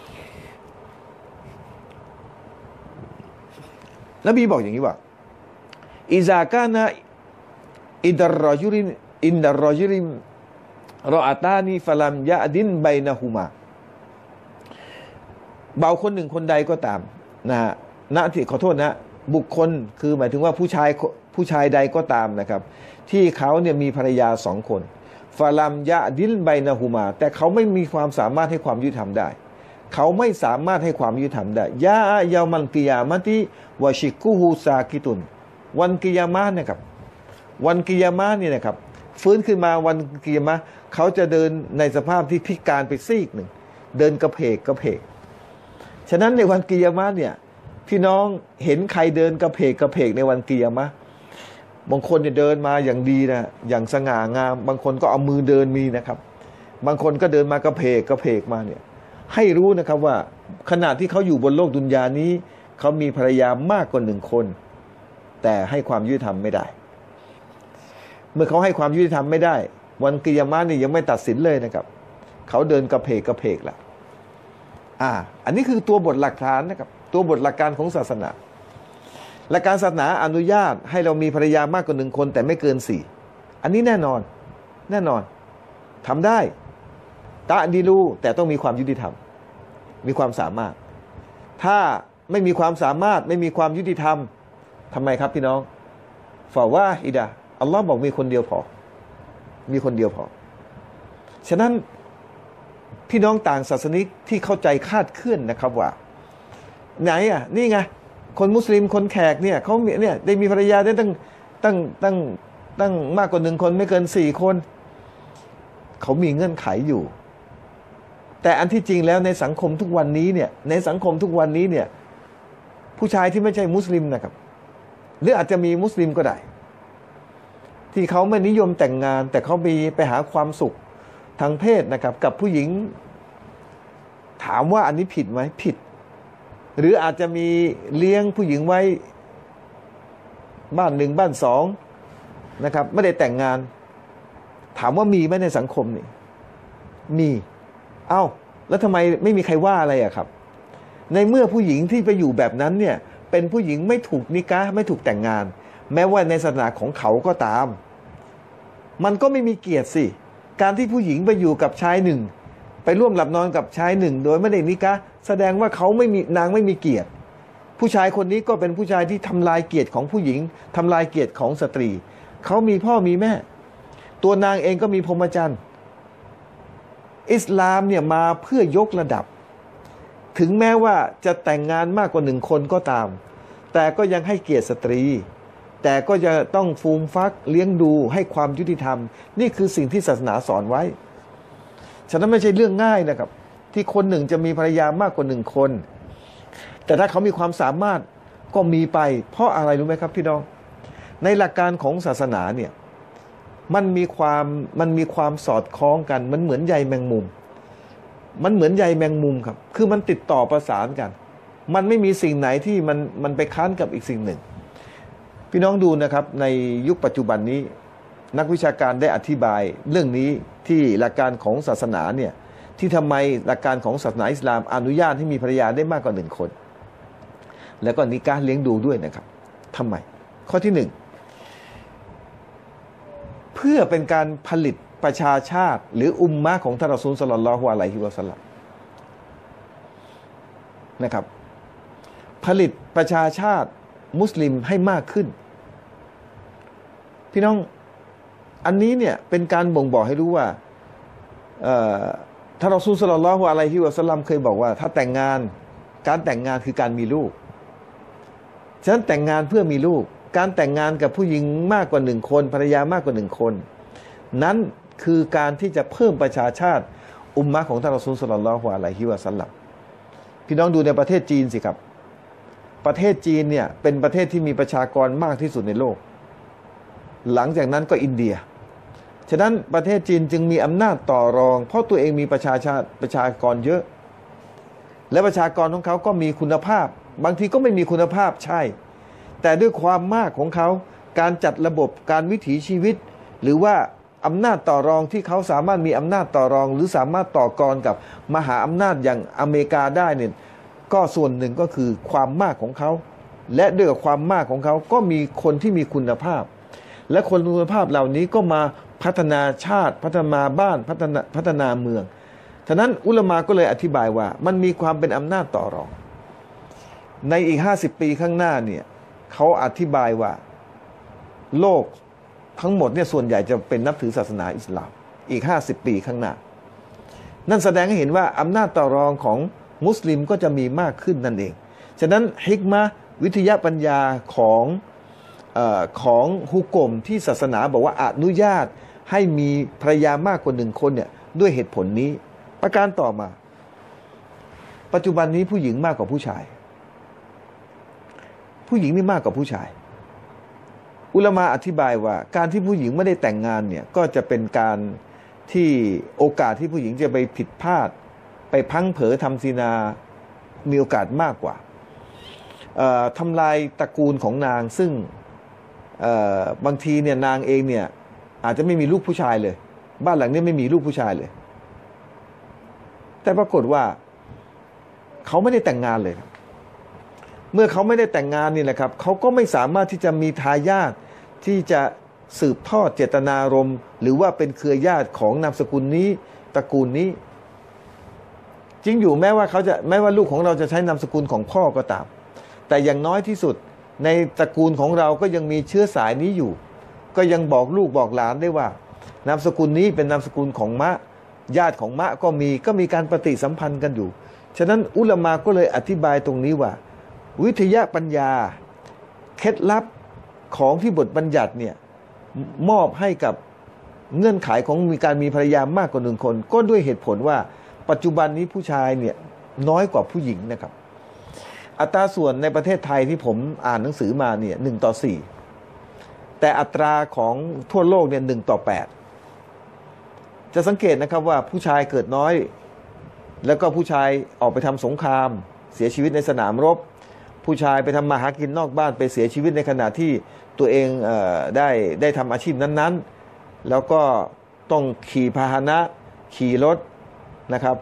อนบีบอกอย่างนี้ว่าอิซากานะอิดารรอจุรินรออาตานีฟะลัมยะดินไบนะฮุมาเบาคนหนึ่งคนใดก็ตามนะฮะณที่ขอโทษนะบุคคลคือหมายถึงว่าผู้ชายใดก็ตามนะครับที่เขาเนี่ยมีภรรยา2 คนฟะลัมยะดินไบนะฮุมาแต่เขาไม่มีความสามารถให้ความยุติธรรมได้เขาไม่สามารถให้ความยุติธรรมได้ยะยามันกิยามะติวะชิกุฮูซากิตุนวันกิยามะห์นะครับวันกิยามะห์เนี่ยนะครับฟื้นขึ้นมาวันกิยามะห์เขาจะเดินในสภาพที่พิการไปซีกหนึ่งเดินกระเพกฉะนั้นในวันกิยามะห์เนี่ยพี่น้องเห็นใครเดินกระเพกในวันกิยามะห์บางคนเนี่ยเดินมาอย่างดีนะอย่างสง่างามบางคนก็เอามือเดินมีนะครับบางคนก็เดินมากระเพกมาเนี่ยให้รู้นะครับว่าขณะที่เขาอยู่บนโลกดุนยานี้เขามีภรรยามากกว่า1 คนแต่ให้ความยุติธรรมไม่ได้เมื่อเขาให้ความยุติธรรมไม่ได้วันกิยามะห์นี่ยังไม่ตัดสินเลยนะครับเขาเดินกระเพกละอันนี้คือตัวบทหลักฐานนะครับตัวบทหลักการของศาสนาหลักการศาสนาอนุญาตให้เรามีภรรยามากกว่า1 คนแต่ไม่เกิน4อันนี้แน่นอนทำได้ตะดีลูแต่ต้องมีความยุติธรรมมีความสามารถถ้าไม่มีความสามารถไม่มีความยุติธรรมทำไมครับพี่น้องฟาวาฮิดะอัลลอฮ์บอกมีคนเดียวพอฉะนั้นพี่น้องต่างศาสนิกที่เข้าใจคาดเคลื่อนนะครับว่าไหนนี่ไงคนมุสลิมคนแขกเนี่ยเขาเนี่ยได้มีภรรยาได้ตั้งมากกว่า1 คนไม่เกิน4 คนเขามีเงื่อนไขอยู่แต่อันที่จริงแล้วในสังคมทุกวันนี้เนี่ยผู้ชายที่ไม่ใช่มุสลิมนะครับหรืออาจจะมีมุสลิมก็ได้ที่เขาไม่นิยมแต่งงานแต่เขาไปหาความสุขทางเพศนะครับกับผู้หญิงถามว่าอันนี้ผิดไหมผิดหรืออาจจะมีเลี้ยงผู้หญิงไว้บ้านหนึ่งบ้านสองนะครับไม่ได้แต่งงานถามว่ามีไหมในสังคมนี่มีเอ้าแล้วทำไมไม่มีใครว่าอะไรอะครับในเมื่อผู้หญิงที่ไปอยู่แบบนั้นเนี่ยเป็นผู้หญิงไม่ถูกนิกะห์ไม่ถูกแต่งงานแม้ว่าในศาสนาของเขาก็ตามมันก็ไม่มีเกียรติสิการที่ผู้หญิงไปอยู่กับชายหนึ่งไปร่วมหลับนอนกับชายหนึ่งโดยไม่ได้นิกะห์แสดงว่าเขาไม่มีนางไม่มีเกียรติผู้ชายคนนี้ก็เป็นผู้ชายที่ทำลายเกียรติของผู้หญิงทำลายเกียรติของสตรีเขามีพ่อมีแม่ตัวนางเองก็มีพรหมจรรย์อิสลามเนี่ยมาเพื่อยกระดับถึงแม้ว่าจะแต่งงานมากกว่า1 คนก็ตามแต่ก็ยังให้เกียรติสตรีแต่ก็จะต้องฟูมฟักเลี้ยงดูให้ความยุติธรรมนี่คือสิ่งที่ศาสนาสอนไว้ฉะนั้นไม่ใช่เรื่องง่ายนะครับที่คนหนึ่งจะมีภรรยามากกว่า1 คนแต่ถ้าเขามีความสามารถก็มีไปเพราะอะไรรู้ไหมครับพี่น้องในหลักการของศาสนาเนี่ยมันมีความสอดคล้องกันมันเหมือนใยแมงมุมครับคือมันติดต่อประสานกันมันไม่มีสิ่งไหนที่มันไปค้านกับอีกสิ่งหนึ่งพี่น้องดูนะครับในยุคปัจจุบันนี้นักวิชาการได้อธิบายเรื่องนี้ที่หลักการของศาสนาเนี่ยที่ทำไมหลักการของศาสนาอิสลามอนุญาตให้มีภรรยาได้มากกว่า1 คนแล้วก็นิกะห์เลี้ยงดูด้วยนะครับทำไมข้อที่ 1เพื่อเป็นการผลิตประชาชาติหรืออุมมะของท่านรอซูลศ็อลลัลลอฮุอะลัยฮิวะซัลลัมนะครับผลิตประชาชาติมุสลิมให้มากขึ้นพี่น้องอันนี้เนี่ยเป็นการบ่งบอกให้รู้ว่าท่านรอซูลศ็อลลัลลอฮุอะลัยฮิวะซัลลัมเคยบอกว่าถ้าการแต่งงานคือการมีลูกฉะนั้นแต่งงานเพื่อมีลูกการแต่งงานกับผู้หญิงมากกว่า1 คนภรรยามากกว่า1 คนนั้นคือการที่จะเพิ่มประชาชาติอุมมะของท่านรอซูลศ็อลลัลลอฮุอะลัยฮิวะซัลลัมพี่น้องดูในประเทศจีนสิครับประเทศจีนเนี่ยเป็นประเทศที่มีประชากรมากที่สุดในโลกหลังจากนั้นก็อินเดียฉะนั้นประเทศจีนจึงมีอำนาจต่อรองเพราะตัวเองมีประชากรเยอะและประชากรของเขาก็มีคุณภาพบางทีก็ไม่มีคุณภาพใช่แต่ด้วยความมากของเขาการจัดระบบการวิถีชีวิตหรือว่าอำนาจต่อรองที่เขาสามารถมีอำนาจต่อรองหรือสามารถต่อกรกับมหาอำนาจอย่างอเมริกาได้เนี่ยก็ส่วนหนึ่งก็คือความมากของเขาและด้วยความมากของเขาก็มีคนที่มีคุณภาพและคนคุณภาพเหล่านี้ก็มาพัฒนาชาติพัฒนาบ้านพัฒนาเมืองฉะนั้นอุลามะก็เลยอธิบายว่ามันมีความเป็นอำนาจต่อรองในอีก50 ปีข้างหน้าเนี่ยเขาอธิบายว่าโลกทั้งหมดเนี่ยส่วนใหญ่จะเป็นนับถือศาสนาอิสลามอีก50 ปีข้างหน้านั่นแสดงให้เห็นว่าอำนาจต่อรองของมุสลิมก็จะมีมากขึ้นนั่นเองฉะนั้นฮิกมะห์วิทยาปัญญาของฮุกมที่ศาสนาบอกว่าอนุญาตให้มีภรรยามากกว่า1 คนเนี่ยด้วยเหตุผลนี้ประการต่อมาปัจจุบันนี้ผู้หญิงมากกว่าผู้ชายผู้หญิงนี่มากกว่าผู้ชายอุลามะอธิบายว่าการที่ผู้หญิงไม่ได้แต่งงานเนี่ยก็จะเป็นการที่โอกาสที่ผู้หญิงจะไปผิดพลาดไปพังเผลอทำซินามีโอกาสมากกว่าทำลายตระกูลของนางซึ่งบางทีเนี่ยนางเองเนี่ยอาจจะไม่มีลูกผู้ชายเลยบ้านหลังนี้ไม่มีลูกผู้ชายเลยแต่ปรากฏว่าเขาไม่ได้แต่งงานเลยเมื่อเขาไม่ได้แต่งงานนี่แหละครับเขาก็ไม่สามารถที่จะมีทายาทที่จะสืบทอดเจตนารมณ์หรือว่าเป็นเครือญาติของนามสกุลนี้ตระกูลนี้จริงอยู่แม้ว่าลูกของเราจะใช้นามสกุลของพ่อก็ตามแต่อย่างน้อยที่สุดในตระกูลของเราก็ยังมีเชื้อสายนี้อยู่ก็ยังบอกลูกบอกหลานได้ว่านามสกุลนี้เป็นนามสกุลของมะญาติของมะก็มีการปฏิสัมพันธ์กันอยู่ฉะนั้นอุลามะก็เลยอธิบายตรงนี้ว่าวิทยาปัญญาเคล็ดลับของที่บทบัญญัติเนี่ยมอบให้กับเงื่อนไขของการมีภรรยามากกว่า1 คนก็ด้วยเหตุผลว่าปัจจุบันนี้ผู้ชายเนี่ยน้อยกว่าผู้หญิงนะครับอัตราส่วนในประเทศไทยที่ผมอ่านหนังสือมาเนี่ย1:4แต่อัตราของทั่วโลกเนี่ย1:8จะสังเกตนะครับว่าผู้ชายเกิดน้อยแล้วก็ผู้ชายออกไปทำสงครามเสียชีวิตในสนามรบผู้ชายไปทำมาหากินนอกบ้านไปเสียชีวิตในขณะที่ตัวเองได้ทำอาชีพนั้นๆแล้วก็ต้องขี่พาหนะขี่รถนะครับ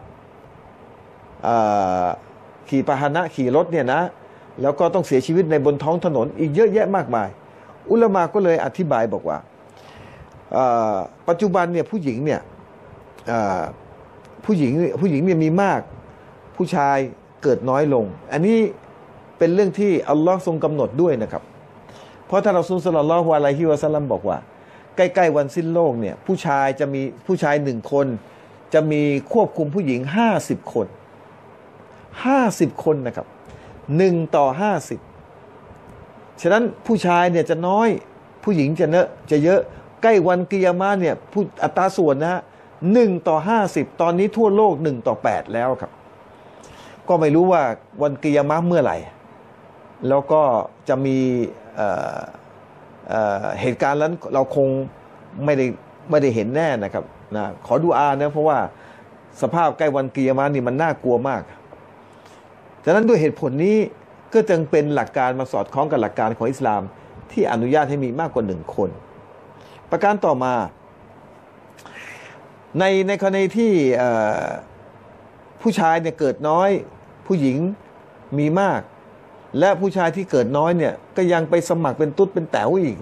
ขี่พาหนะขี่รถเนี่ยนะแล้วก็ต้องเสียชีวิตในบนท้องถนนอีกเยอะแยะมากมายอุลามะก็เลยอธิบายบอกว่าปัจจุบันเนี่ยผู้หญิงเนี่ยผู้หญิงเนี่ยมีมากผู้ชายเกิดน้อยลงอันนี้เป็นเรื่องที่อัลลอฮ์ทรงกำหนดด้วยนะครับเพราะท่านรอซูล ศ็อลลัลลอฮุอะลัยฮิวะซัลลัมบอกว่าใกล้ๆวันสิ้นโลกเนี่ยผู้ชายจะมีผู้ชาย1 คนจะมีควบคุมผู้หญิง50 คน50 คนนะครับ1:50ฉะนั้นผู้ชายเนี่ยจะน้อยผู้หญิงจะเยอะใกล้วันกิยามะห์เนี่ยอัตราส่วนนะฮะ1:50ตอนนี้ทั่วโลก1:8แล้วครับก็ไม่รู้ว่าวันกิยามะห์เมื่อไหร่แล้วก็จะมีเหตุการณ์นั้นเราคงไม่ได้เห็นแน่นะครับนะขอดุอานะเพราะว่าสภาพใกล้วันกิยามะห์นี่มันน่ากลัวมากฉะนั้นด้วยเหตุผลนี้ก็จึงเป็นหลักการมาสอดคล้องกับหลักการของอิสลามที่อนุญาตให้มีมากกว่า1 คนประการต่อมาในกรณีที่ผู้ชายเนี่ยเกิดน้อยผู้หญิงมีมากและผู้ชายที่เกิดน้อยเนี่ยก็ยังไปสมัครเป็นตุ๊ดเป็นแต๋วอีก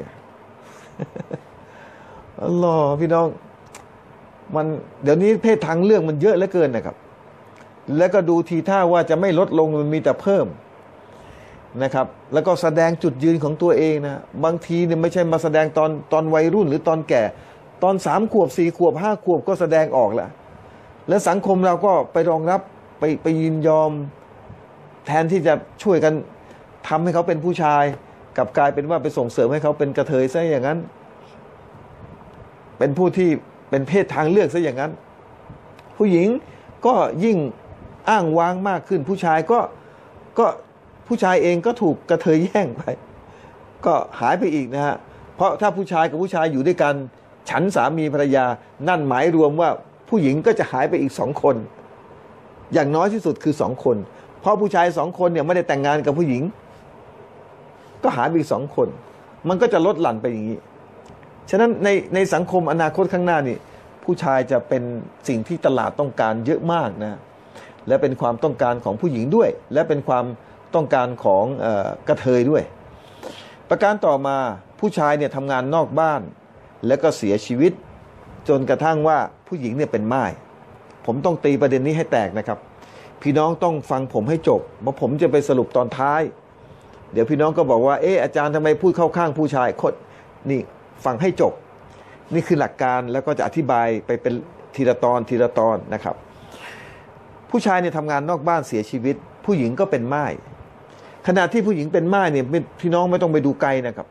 อัลลอฮ์พี่น้องมันเดี๋ยวนี้เพศทางเลือกมันเยอะเหลือเกินนะครับแล้วก็ดูทีท่าว่าจะไม่ลดลงมันมีแต่เพิ่มนะครับแล้วก็แสดงจุดยืนของตัวเองนะบางทีเนี่ยไม่ใช่มาแสดงตอนวัยรุ่นหรือตอนแก่ตอน3 ขวบ4 ขวบ5 ขวบก็แสดงออกแล้วและสังคมเราก็ไปรองรับไปยินยอมแทนที่จะช่วยกันทำให้เขาเป็นผู้ชายกลับกลายเป็นว่าไปส่งเสริมให้เขาเป็นกระเทยซะอย่างนั้นเป็นผู้ที่เป็นเพศทางเลือกซะอย่างนั้นผู้หญิงก็ยิ่งอ้างว้างมากขึ้นผู้ชายก็ผู้ชายเองก็ถูกกระเทยแย่งไปก็หายไปอีกนะฮะเพราะถ้าผู้ชายกับผู้ชายอยู่ด้วยกันฉันสามีภรรยานั่นหมายรวมว่าผู้หญิงก็จะหายไปอีก2 คนอย่างน้อยที่สุดคือ2 คนเพราะผู้ชาย2 คนเนี่ยไม่ได้แต่งงานกับผู้หญิงก็หายไปอีก2 คนมันก็จะลดหลั่นไปอย่างนี้ฉะนั้นในสังคมอนาคตข้างหน้านี่ผู้ชายจะเป็นสิ่งที่ตลาดต้องการเยอะมากนะและเป็นความต้องการของผู้หญิงด้วยและเป็นความต้องการของกระเทยด้วยประการต่อมาผู้ชายเนี่ยทำงานนอกบ้านแล้วก็เสียชีวิตจนกระทั่งว่าผู้หญิงเนี่ยเป็นม่ายผมต้องตีประเด็นนี้ให้แตกนะครับพี่น้องต้องฟังผมให้จบเพราะผมจะไปสรุปตอนท้ายเดี๋ยวพี่น้องก็บอกว่าอาจารย์ทำไมพูดเข้าข้างผู้ชายนี่ฟังให้จบนี่คือหลักการแล้วก็จะอธิบายไปเป็นทีละตอนนะครับผู้ชายเนี่ยทำงานนอกบ้านเสียชีวิตผู้หญิงก็เป็นม่ายขณะที่ผู้หญิงเป็นม่ายเนี่ยพี่น้องไม่ต้องไปดูไกลนะครับ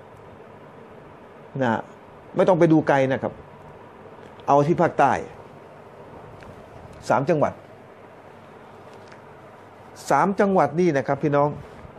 นะไม่ต้องไปดูไกลนะครับเอาที่ภาคใต้3 จังหวัดนี่นะครับพี่น้อง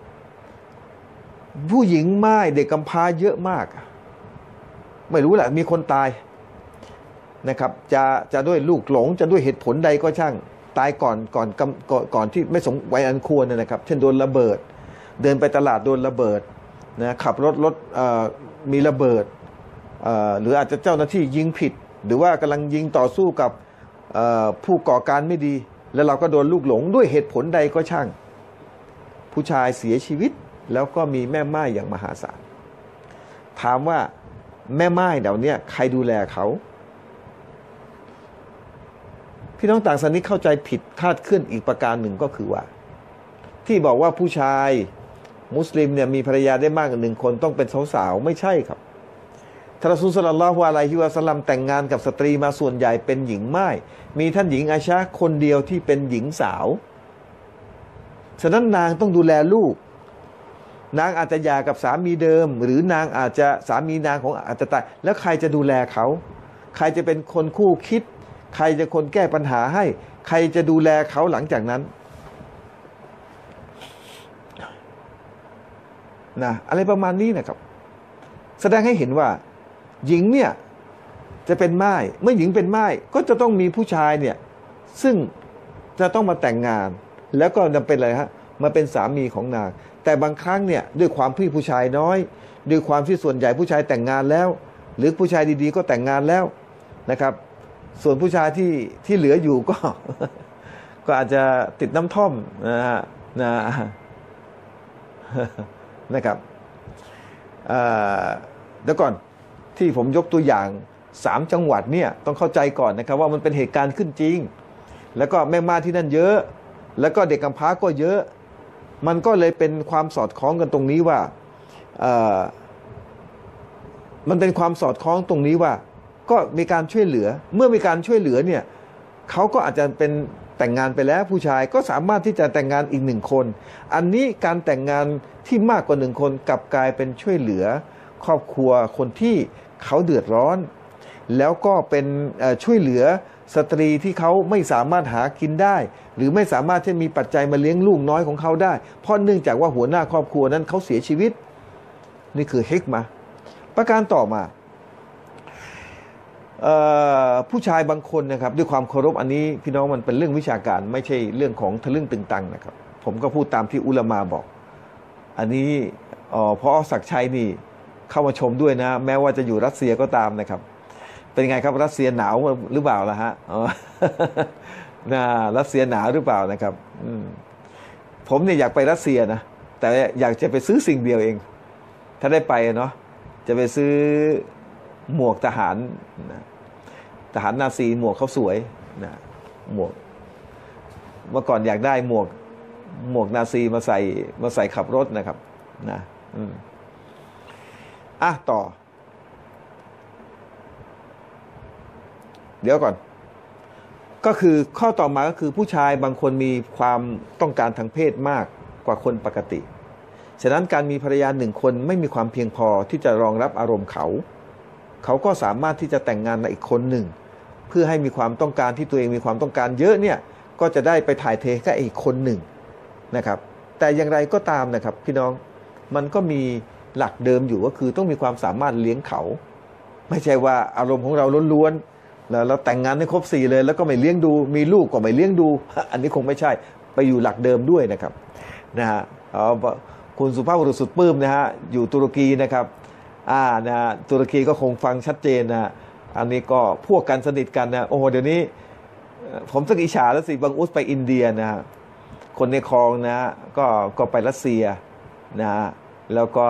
ผู้หญิงม่ายเด็กกำพร้าเยอะมากไม่รู้แหละมีคนตายนะครับจะด้วยลูกหลงจะด้วยเหตุผลใดก็ช่างตายก่อนที่ไม่สมวัยอันควรนะครับเช่นโดนระเบิดเดินไปตลาดโดนระเบิดนะขับรถมีระเบิดหรืออาจจะเจ้าหน้าที่ยิงผิดหรือว่ากำลังยิงต่อสู้กับผู้ก่อการไม่ดีแล้วเราก็โดนลูกหลงด้วยเหตุผลใดก็ช่างผู้ชายเสียชีวิตแล้วก็มีแม่ม่ายอย่างมหาศาลถามว่าแม่ม่ายเหล่านี้ใครดูแลเขาพี่น้องต่างศาสนาเข้าใจผิดคลาดเคลื่อนอีกประการหนึ่งก็คือว่าที่บอกว่าผู้ชายมุสลิมเนี่ยมีภรรยาได้มากกว่า1 คนต้องเป็นสาวๆไม่ใช่ครับท่านรอซูล ศ็อลลัลลอฮุอะลัยฮิวะซัลลัมแต่งงานกับสตรีมาส่วนใหญ่เป็นหญิงม่ายมีท่านหญิงอาชะห์คนเดียวที่เป็นหญิงสาวฉะนั้นนางต้องดูแลลูกนางอาจจะหย่ากับสามีเดิมหรือนางอาจจะสามีนางของอาจจะตายแล้วใครจะดูแลเขาใครจะเป็นคนคู่คิดใครจะคนแก้ปัญหาให้ใครจะดูแลเขาหลังจากนั้นนะอะไรประมาณนี้นะครับแสดงให้เห็นว่าหญิงเนี่ยจะเป็นม่ายเมื่อหญิงเป็นม่ายก็จะต้องมีผู้ชายเนี่ยซึ่งจะต้องมาแต่งงานแล้วก็จะเป็นอะไรฮะมาเป็นสามีของนางแต่บางครั้งเนี่ยด้วยความที่ผู้ชายน้อยด้วยความที่ส่วนใหญ่ผู้ชายแต่งงานแล้วหรือผู้ชายดีๆก็แต่งงานแล้วนะครับส่วนผู้ชายที่เหลืออยู่ก็ ก็อาจจะติดน้ำท่อมนะครับเดี๋ยวก่อนที่ผมยกตัวอย่าง3จังหวัดเนี่ยต้องเข้าใจก่อนนะครับว่ามันเป็นเหตุการณ์ขึ้นจริงแล้วก็แม่ม่ายที่นั่นเยอะแล้วก็เด็กกำพร้าก็เยอะมันก็เลยเป็นความสอดคล้องกันตรงนี้ว่ามันเป็นความสอดคล้องตรงนี้ว่าก็มีการช่วยเหลือเมื่อมีการช่วยเหลือเนี่ยเขาก็อาจจะเป็นแต่งงานไปแล้วผู้ชายก็สามารถที่จะแต่งงานอีก1 คนอันนี้การแต่งงานที่มากกว่า1 คนกลับกลายเป็นช่วยเหลือครอบครัวคนที่เขาเดือดร้อนแล้วก็เป็นช่วยเหลือสตรีที่เขาไม่สามารถหากินได้หรือไม่สามารถที่มีปัจจัยมาเลี้ยงลูกน้อยของเขาได้เพราะเนื่องจากว่าหัวหน้าครอบครัวนั้นเขาเสียชีวิตนี่คือฮิกมะห์ประการต่อมาผู้ชายบางคนนะครับด้วยความเคารพอันนี้พี่น้องมันเป็นเรื่องวิชาการไม่ใช่เรื่องของทะลึ่งตึงตังนะครับผมก็พูดตามที่อุลามาบอกอันนี้พอศักดิ์ชัยนี่เข้ามาชมด้วยนะแม้ว่าจะอยู่รัสเซียก็ตามนะครับเป็นไงครับรัสเซียหนาวหรือเปล่าล่ะฮะรัสเซียหนาวหรือเปล่านะครับผมเนี่ยอยากไปรัสเซียนะแต่อยากจะไปซื้อสิ่งเดียวเองถ้าได้ไปเนาะจะไปซื้อหมวกทหารทหารนาซีหมวกเขาสวยนะหมวกเมื่อก่อนอยากได้หมวกนาซีมาใส่ขับรถนะครับนะต่อเดี๋ยวก่อนก็คือข้อต่อมาก็คือผู้ชายบางคนมีความต้องการทางเพศมากกว่าคนปกติฉะนั้นการมีภรรยา1 คนไม่มีความเพียงพอที่จะรองรับอารมณ์เขาก็สามารถที่จะแต่งงานกับอีกคนหนึ่งเพื่อให้มีความต้องการที่ตัวเองมีความต้องการเยอะเนี่ยก็จะได้ไปถ่ายเทกับอีกคนหนึ่งนะครับแต่อย่างไรก็ตามนะครับพี่น้องมันก็มีหลักเดิมอยู่ก็คือต้องมีความสามารถเลี้ยงเขาไม่ใช่ว่าอารมณ์ของเราล้วนๆแล้วเราแต่งงานให้ครบ4เลยแล้วก็ไม่เลี้ยงดูมีลูกก็ไม่เลี้ยงดูอันนี้คงไม่ใช่ไปอยู่หลักเดิมด้วยนะครับนะฮะคุณสุภาพบุรุษสุดปลื้มนะฮะอยู่ตุรกีนะครับนะตุรกีก็คงฟังชัดเจนนะอันนี้ก็พวกกันสนิทกันนะโอ้โหเดี๋ยวนี้ผมสักอิจฉาแล้วสิบางอุสไปอินเดียนะคนในคลองนะก็ไปรัสเซียนะแล้วก็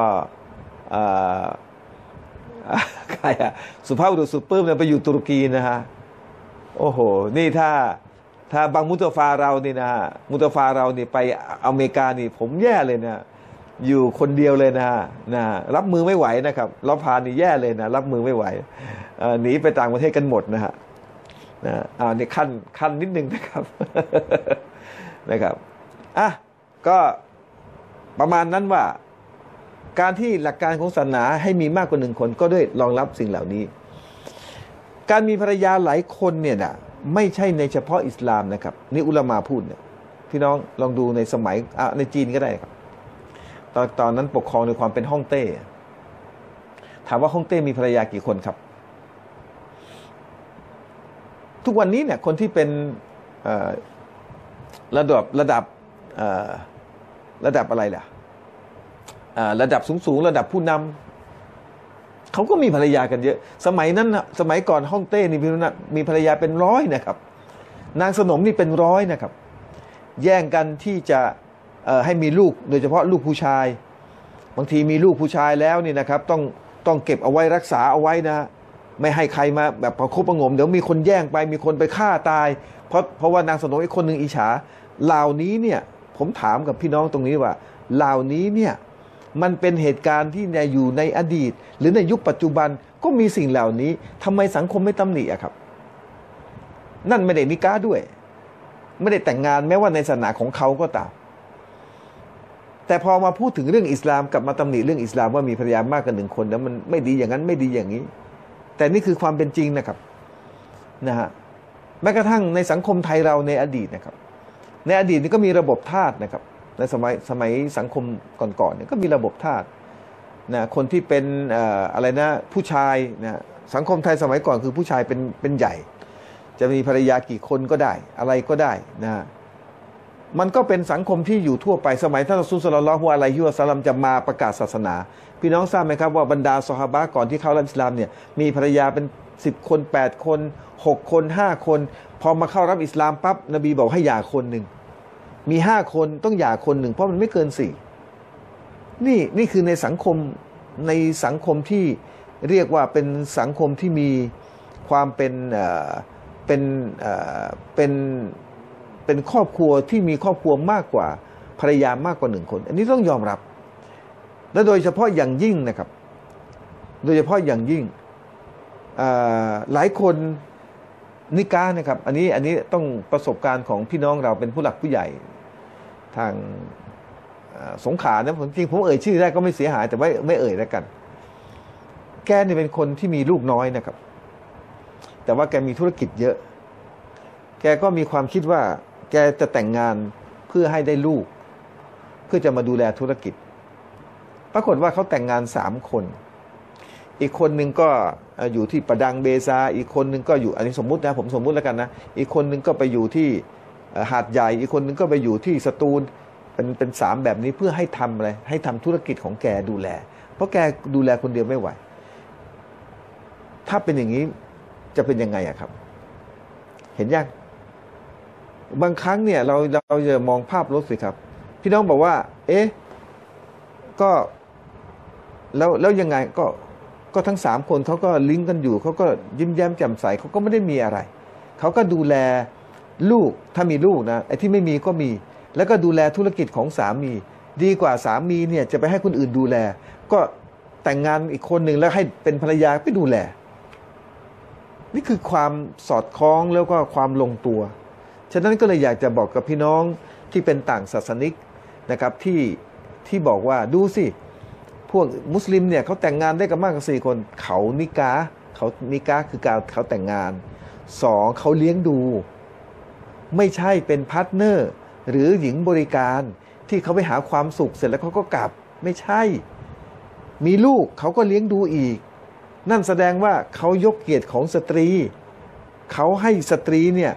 ใครสุภาพบุรุษสุดปลื้มเนี่ยไปอยู่ตุรกีนะฮะโอ้โหนี่ถ้าบางมุตฟาเรานี่นะมุตฟาเรานี่ไปอเมริกานี่ผมแย่เลยนะอยู่คนเดียวเลยนะรับมือไม่ไหวนะครับเราพานี่แย่เลยนะรับมือไม่ไหวหนีไปต่างประเทศกันหมดนะฮะนี่ขั้นนิดนึงนะครับ นะครับก็ประมาณนั้นว่าการที่หลักการของศาสนาให้มีมากกว่า1 คนก็ด้วยรองรับสิ่งเหล่านี้การมีภรรยาหลายคนเนี่ยนะไม่ใช่ในเฉพาะอิสลามนะครับนี่อุลามาพูดเนี่ยพี่น้องลองดูในสมัยในจีนก็ได้ครับตอนนั้นปกครองในความเป็นฮ่องเต้ถามว่าฮ่องเต้มีภรรยากี่คนครับทุกวันนี้เนี่ยคนที่เป็นระดับอะไรล่ะระดับสูงระดับผู้นำเขาก็มีภรรยากันเยอะสมัยนั้นสมัยก่อนฮ่องเต้นี่มีภรรยาเป็น100นะครับนางสนมนี่เป็น100นะครับแย่งกันที่จะให้มีลูกโดยเฉพาะลูกผู้ชายบางทีมีลูกผู้ชายแล้วนี่นะครับต้องเก็บเอาไว้รักษาเอาไว้นะไม่ให้ใครมาแบบประคบประงมเดี๋ยวมีคนแย่งไปมีคนไปฆ่าตายเพราะว่านางสนมอีกคนหนึ่งอิจฉาเหล่านี้เนี่ยผมถามกับพี่น้องตรงนี้ว่าเหล่านี้เนี่ยมันเป็นเหตุการณ์ที่อยู่ในอดีตหรือในยุคปัจจุบันก็มีสิ่งเหล่านี้ทำไมสังคมไม่ตำหนิครับนั่นไม่ได้นิกาด้วยไม่ได้แต่งงานแม้ว่าในศาสนาของเขาก็ตามแต่พอมาพูดถึงเรื่องอิสลามกลับมาตำหนิเรื่องอิสลามว่ามีภรรยามากกว่า1 คนแล้วมันไม่ดีอย่างนั้นไม่ดีอย่างนี้แต่นี่คือความเป็นจริงนะครับนะฮะแม้กระทั่งในสังคมไทยเราในอดีตนะครับในอดีตนี่ก็มีระบบทาสนะครับในสมัยสังคมก่อนๆเนี่ยก็มีระบบทาสนะคนที่เป็นอะไรนะผู้ชายนะสังคมไทยสมัยก่อนคือผู้ชายเป็นใหญ่จะมีภรรยากี่คนก็ได้อะไรก็ได้นะมันก็เป็นสังคมที่อยู่ทั่วไปสมัยท่านรอซูล ศ็อลลัลลอฮุอะลัยฮิวะซัลลัมจะมาประกาศศาสนาพี่น้องทราบไหมครับว่าบรรดาซอฮาบะห์ก่อนที่เข้ารับอิสลามเนี่ยมีภรรยาเป็น10 คน8 คน6 คน5 คนพอมาเข้ารับอิสลามปั๊บนบีบอกให้หย่าคนหนึ่งมี5 คนต้องหย่าคนหนึ่งเพราะมันไม่เกิน4นี่คือในสังคมที่เรียกว่าเป็นสังคมที่มีความเป็นครอบครัวที่มีครอบครัวมากกว่าภรรยามากกว่า1 คนอันนี้ต้องยอมรับและโดยเฉพาะอย่างยิ่งนะครับโดยเฉพาะอย่างยิ่งหลายคนนิกายนะครับอันนี้ต้องประสบการณ์ของพี่น้องเราเป็นผู้หลักผู้ใหญ่ทางสงขลานะจริงผมเอ่ยชื่อได้ก็ไม่เสียหายแต่ไม่เอ่ยแล้วกันแกเนี่ยเป็นคนที่มีลูกน้อยนะครับแต่ว่าแกมีธุรกิจเยอะแกก็มีความคิดว่าแกจะแต่งงานเพื่อให้ได้ลูกเพื่อจะมาดูแลธุรกิจปรากฏว่าเขาแต่งงาน3 คนอีกคนหนึ่งก็อยู่ที่ประดังเบซาอีกคนหนึ่งก็อยู่อันนี้สมมุตินะผมสมมุติแล้วกันนะอีกคนหนึ่งก็ไปอยู่ที่หาดใหญ่อีกคนหนึ่งก็ไปอยู่ที่สตูลเป็น3แบบนี้เพื่อให้ทำอะไรให้ทำธุรกิจของแกดูแลเพราะแกดูแลคนเดียวไม่ไหวถ้าเป็นอย่างนี้จะเป็นยังไงอะครับเห็นยังบางครั้งเนี่ยเราจะมองภาพลบสิครับพี่น้องบอกว่าเอ๊ะก็แล้วยังไงก็ทั้ง3 คนเขาก็ลิงก์กันอยู่เขาก็ยิ้มแย้มแจ่มใสเขาก็ไม่ได้มีอะไรเขาก็ดูแลลูกถ้ามีลูกนะไอ้ที่ไม่มีก็มีแล้วก็ดูแลธุรกิจของสามีดีกว่าสามีเนี่ยจะไปให้คนอื่นดูแลก็แต่งงานอีกคนหนึ่งแล้วให้เป็นภรรยาไปดูแลนี่คือความสอดคล้องแล้วก็ความลงตัวฉะนั้นก็เลยอยากจะบอกกับพี่น้องที่เป็นต่างศาสนิกนะครับที่บอกว่าดูสิพวกมุสลิมเนี่ยเขาแต่งงานได้กันมากกว่า4 คนเขานิกะคือการเขาแต่งงาน2เขาเลี้ยงดูไม่ใช่เป็นพาร์ทเนอร์หรือหญิงบริการที่เขาไปหาความสุขเสร็จแล้วเขาก็กลับไม่ใช่มีลูกเขาก็เลี้ยงดูอีกนั่นแสดงว่าเขายกเกียรติของสตรีเขาให้สตรีเนี่ย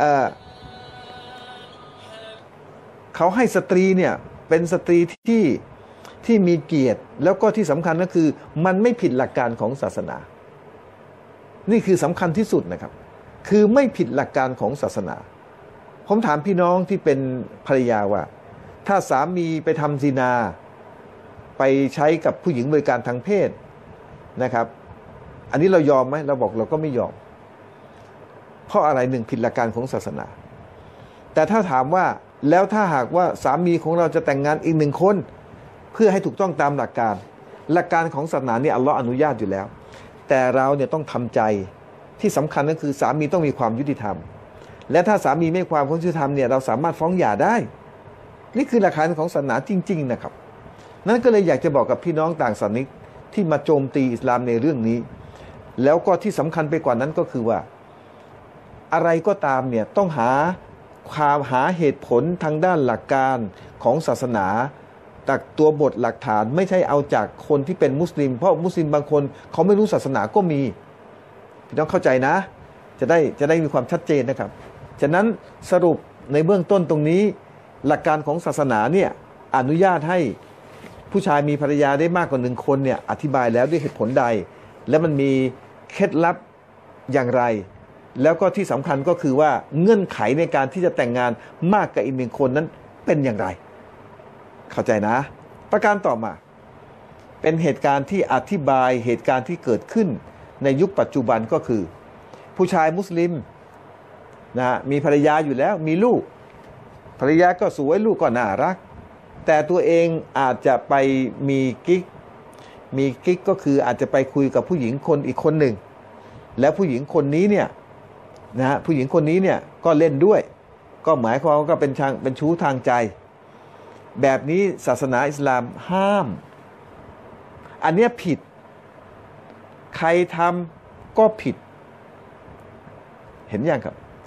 เขาให้สตรีเนี่ยเป็นสตรีที่มีเกียรติแล้วก็ที่สำคัญก็คือมันไม่ผิดหลักการของศาสนานี่คือสำคัญที่สุดนะครับคือไม่ผิดหลักการของศาสนาผมถามพี่น้องที่เป็นภรรยาว่าถ้าสามีไปทำซินาไปใช้กับผู้หญิงบริการทางเพศนะครับอันนี้เรายอมไหมเราบอกเราก็ไม่ยอมเพราะอะไร1ผิดหลักการของศาสนาแต่ถ้าถามว่าแล้วถ้าหากว่าสามีของเราจะแต่งงานอีก1 คนเพื่อให้ถูกต้องตามหลักการของศาสนาเนี่ยอัลลอฮ์อนุญาตอยู่แล้วแต่เราเนี่ยต้องทำใจที่สำคัญก็คือสามีต้องมีความยุติธรรมและถ้าสามีไม่ความยุติธรรมเนี่ยเราสามารถฟ้องหย่าได้นี่คือหลักการของศาสนาจริงๆนะครับนั้นก็เลยอยากจะบอกกับพี่น้องต่างศาสนิกที่มาโจมตีอิสลามในเรื่องนี้แล้วก็ที่สำคัญไปกว่านั้นก็คือว่าอะไรก็ตามเนี่ยต้องหาเหตุผลทางด้านหลักการของศาสนาจากตัวบทหลักฐานไม่ใช่เอาจากคนที่เป็นมุสลิมเพราะมุสลิมบางคนเขาไม่รู้ศาสนาก็มีพี่น้องเข้าใจนะจะได้มีความชัดเจนนะครับฉะนั้นสรุปในเบื้องต้นตรงนี้หลักการของศาสนาเนี่ยอนุญาตให้ผู้ชายมีภรรยาได้มากกว่า1 คนเนี่ยอธิบายแล้วด้วยเหตุผลใดและมันมีเคล็ดลับอย่างไรแล้วก็ที่สำคัญก็คือว่าเงื่อนไขในการที่จะแต่งงานมากกว่าอีก1 คนนั้นเป็นอย่างไรเข้าใจนะประการต่อมาเป็นเหตุการณ์ที่อธิบายเหตุการณ์ที่เกิดขึ้นในยุคปัจจุบันก็คือผู้ชายมุสลิมนะมีภรรยาอยู่แล้วมีลูกภรรยาก็สวยลูกก็น่ารักแต่ตัวเองอาจจะไปมีกิ๊กก็คืออาจจะไปคุยกับผู้หญิงอีกคนหนึ่งแล้วผู้หญิงคนนี้เนี่ยนะผู้หญิงคนนี้เนี่ยก็เล่นด้วยก็หมายความว่าก็เป็นชู้ทางใจแบบนี้ศาสนาอิสลามห้ามอันเนี้ยผิดใครทำก็ผิดเห็นยังครับ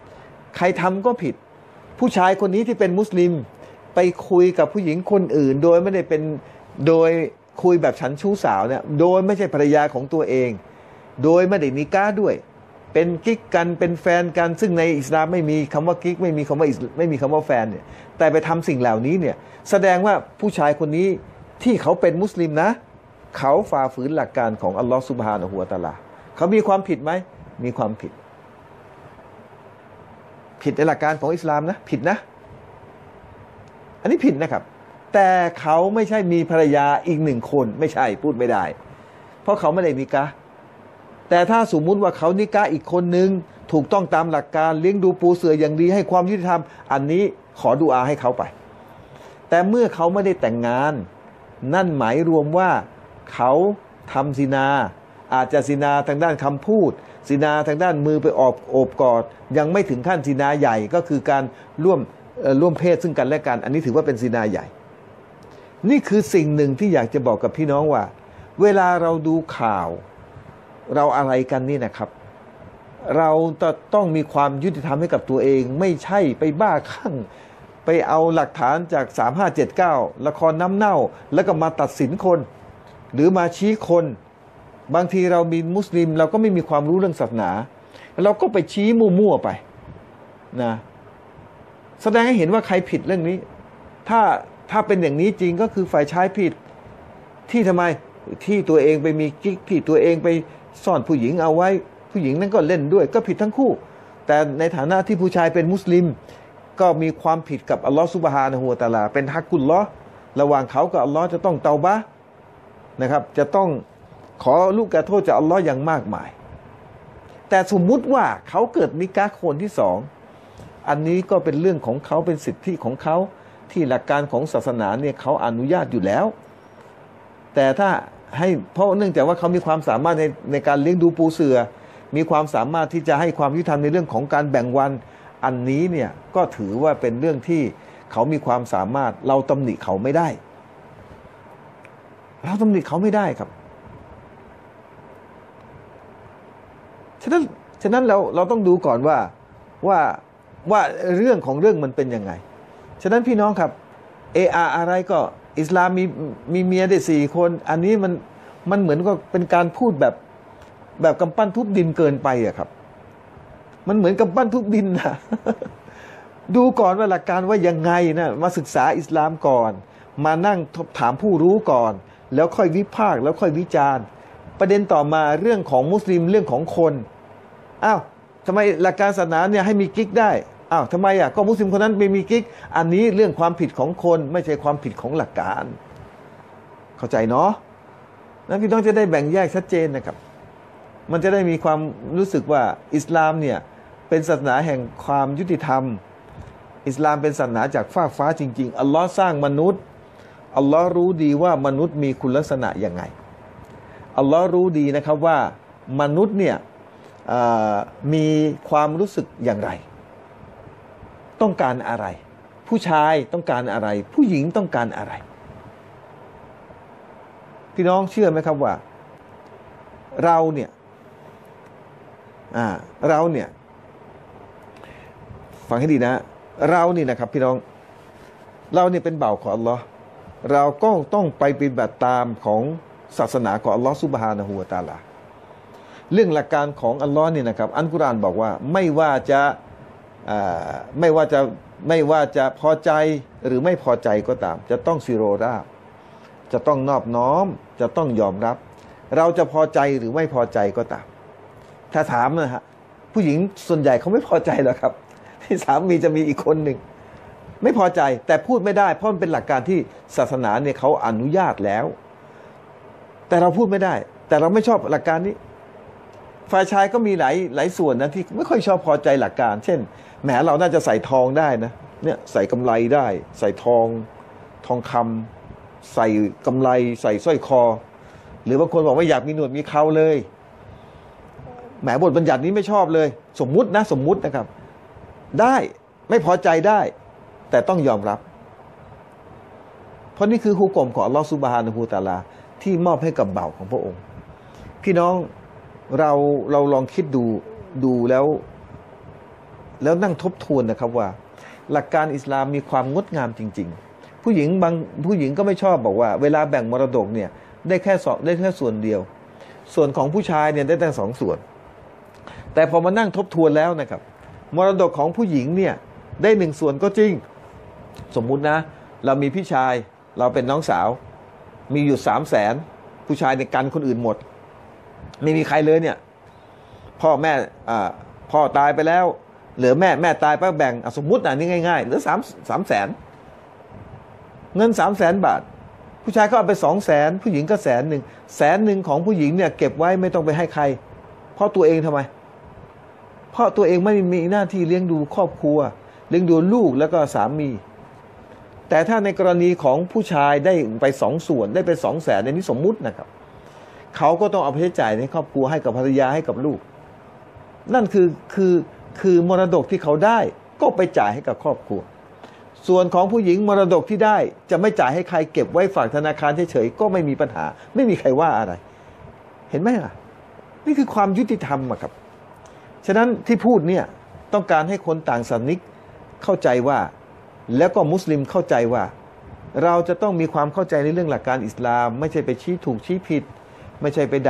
ใครทำก็ผิดผู้ชายคนนี้ที่เป็นมุสลิมไปคุยกับผู้หญิงคนอื่นโดยไม่ได้เป็นโดยคุยแบบฉันชู้สาวเนี่ยโดยไม่ใช่ภรรยาของตัวเองโดยไม่ได้นิกาด้วยเป็นกิ๊กกันเป็นแฟนกันซึ่งในอิสลามไม่มีคำว่ากิ๊กไม่มีคำว่าไม่มีคำว่าแฟนเนี่ยแต่ไปทำสิ่งเหล่านี้เนี่ยแสดงว่าผู้ชายคนนี้ที่เขาเป็นมุสลิมนะเขาฝ่าฝืนหลักการของอัลลอฮฺซุบฮานะฮูวะตะอาลาเขามีความผิดไหมมีความผิดในหลักการของอิสลามนะผิดนะอันนี้ผิดนะครับแต่เขาไม่ใช่มีภรรยาอีกหนึ่งคนไม่ใช่พูดไม่ได้เพราะเขาไม่ได้นิกะห์แต่ถ้าสมมุติว่าเขานิกะห์อีกคนนึงถูกต้องตามหลักการเลี้ยงดูปูเสืออย่างดีให้ความยุติธรรมอันนี้ขอดุอาให้เขาไปแต่เมื่อเขาไม่ได้แต่งงานนั่นหมายรวมว่าเขาทำซินาอาจจะซินาทางด้านคำพูดซินาทางด้านมือไปโอบกอดยังไม่ถึงขั้นซินาใหญ่ก็คือการร่วมเพศซึ่งกันและกันอันนี้ถือว่าเป็นซินาใหญ่นี่คือสิ่งหนึ่งที่อยากจะบอกกับพี่น้องว่าเวลาเราดูข่าวเราอะไรกันนี่นะครับเราต้องมีความยุติธรรมให้กับตัวเองไม่ใช่ไปบ้าคลั่งไปเอาหลักฐานจาก3579ละครน้ำเน่าแล้วก็มาตัดสินคนหรือมาชี้คนบางทีเรามีมุสลิมเราก็ไม่มีความรู้เรื่องศาสนาเราก็ไปชี้มั่วๆไปนะแสดงให้เห็นว่าใครผิดเรื่องนี้ถ้าเป็นอย่างนี้จริงก็คือฝ่ายชายผิดที่ทำไมที่ตัวเองไปมีกิ๊กที่ตัวเองไปซ่อนผู้หญิงเอาไว้ผู้หญิงนั้นก็เล่นด้วยก็ผิดทั้งคู่แต่ในฐานะที่ผู้ชายเป็นมุสลิมก็มีความผิดกับอัลลอฮฺซุบฮานะฮูวะตะอาลาเป็นฮักกุลลอฮ์ระหว่างเขากับอัลลอฮ์จะต้องเตาบะห์นะครับจะต้องขอลูกกระโทษจากอัลลอฮ์อย่างมากมายแต่สมมุติว่าเขาเกิดนิกะห์คนที่สองอันนี้ก็เป็นเรื่องของเขาเป็นสิทธิของเขาที่หลักการของศาสนาเนี่ยเขาอนุญาตอยู่แล้วแต่ถ้าให้เพราะเนื่องจากว่าเขามีความสามารถในการเลี้ยงดูปูเสือมีความสามารถที่จะให้ความยุติธรรมในเรื่องของการแบ่งวันอันนี้เนี่ยก็ถือว่าเป็นเรื่องที่เขามีความสามารถเราตำหนิเขาไม่ได้เราตำหนิเขาไม่ได้ครับฉะนั้นเราต้องดูก่อนว่าเรื่องของเรื่องมันเป็นยังไงฉะนั้นพี่น้องครับอะไรก็อิสลามมีเมียได้4 คนอันนี้มันเหมือนกับเป็นการพูดแบบกำปั้นทุบดินเกินไปอะครับมันเหมือนกำปั้นทุบดินนะ ดูก่อนว่าหลักการว่ายังไงนะมาศึกษาอิสลามก่อนมานั่งถามผู้รู้ก่อนแล้วค่อยวิพากษ์แล้วค่อยวิจารณ์ประเด็นต่อมาเรื่องของมุสลิมเรื่องของคนอ้าวทำไมหลักการศาสนาเนี่ยให้มีกิ๊กได้อ้าวทำไมอ่ะก็มุสลิมคนนั้นไม่มีกิ๊กอันนี้เรื่องความผิดของคนไม่ใช่ความผิดของหลักการเข้าใจเนาะนั้นพี่น้องจะได้แบ่งแยกชัดเจนนะครับมันจะได้มีความรู้สึกว่าอิสลามเนี่ยเป็นศาสนาแห่งความยุติธรรมอิสลามเป็นศาสนาจากฟากฟ้าจริงๆอัลลอฮ์สร้างมนุษย์อัลลอฮ์รู้ดีว่ามนุษย์มีคุณลักษณะยังไงอัลลอฮ์รู้ดีนะครับว่ามนุษย์เนี่ยมีความรู้สึกอย่างไรต้องการอะไรผู้ชายต้องการอะไรผู้หญิงต้องการอะไรพี่น้องเชื่อไหมครับว่าเราเนี่ยฟังให้ดีนะเรานี่นะครับพี่น้องเราเนี่ยเป็นบ่าวของอัลลอฮ์เราก็ต้องไปปฏิบัติตามของศาสนาของอัลลอฮ์ซุบฮานะฮูวะตะอาลาเรื่องหลักการของอัลลอฮ์เนี่ยนะครับอัลกุรอานบอกว่าไม่ว่าจะพอใจหรือไม่พอใจก็ตามจะต้องซิโรราบจะต้องนอบน้อมจะต้องยอมรับเราจะพอใจหรือไม่พอใจก็ตามถ้าถามนะฮะผู้หญิงส่วนใหญ่เขาไม่พอใจหรอกครับที่สามีจะมีอีกคนหนึ่งไม่พอใจแต่พูดไม่ได้เพราะมันเป็นหลักการที่ศาสนาเนี่ยเขาอนุญาตแล้วแต่เราพูดไม่ได้แต่เราไม่ชอบหลักการนี้ฝ่ายชายก็มีหลายส่วนนะที่ไม่ค่อยชอบพอใจหลักการเช่นแหมเราน่าจะใส่ทองได้นะเนี่ยใส่กำไรได้ใส่ทองคำใส่กำไรใส่สร้อยคอหรือบางคนบอกว่าอยากมีหนวดมีเคราเลยแหมบทบัญญัตินี้ไม่ชอบเลยสมมุตินะครับได้ไม่พอใจได้แต่ต้องยอมรับเพราะนี่คือฮุกมของอัลลอฮฺซุบฮานะฮูวะตะอาลาที่มอบให้กับบ่าวของพระองค์พี่น้องเราลองคิดดูแล้วแล้วนั่งทบทวนนะครับว่าหลักการอิสลามมีความงดงามจริงๆผู้หญิงก็ไม่ชอบบอกว่าเวลาแบ่งมรดกเนี่ยได้แค่ส่วนเดียวส่วนของผู้ชายเนี่ยได้ตั้ง2 ส่วนแต่พอมานั่งทบทวนแล้วนะครับมรดกของผู้หญิงเนี่ยได้1 ส่วนก็จริงสมมุตินะเรามีพี่ชายเราเป็นน้องสาวมีอยู่300,000ผู้ชายในกันคนอื่นหมดไม่มีใครเลยเนี่ยพ่อแม่พ่อตายไปแล้วเหลือแม่ตายไปแบ่งสมมุตินี่ง่ายๆเหลือ300,000เงิน300,000 บาทผู้ชายก็เอาไป200,000ผู้หญิงก็100,000ของผู้หญิงเนี่ยเก็บไว้ไม่ต้องไปให้ใครเพราะตัวเองทำไมเพราะตัวเองไม่มีหน้าที่เลี้ยงดูครอบครัวเลี้ยงดูลูกแล้วก็สามีแต่ถ้าในกรณีของผู้ชายได้ไป2 ส่วนได้ไป200,000ในนี้สมมุตินะครับเขาก็ต้องเอาไปใช้จ่ายในครอบครัวให้กับภรรยาให้กับลูกนั่นคือมรดกที่เขาได้ก็ไปจ่ายให้กับครอบครัวส่วนของผู้หญิงมรดกที่ได้จะไม่จ่ายให้ใครเก็บไว้ฝากธนาคารเฉยๆก็ไม่มีปัญหาไม่มีใครว่าอะไรเห็นไหมล่ะนี่คือความยุติธรรมครับฉะนั้นที่พูดเนี่ยต้องการให้คนต่างศาสนิกเข้าใจว่าแล้วก็มุสลิมเข้าใจว่าเราจะต้องมีความเข้าใจในเรื่องหลักการอิสลามไม่ใช่ไปชี้ถูกชี้ผิดไม่ใช่ไป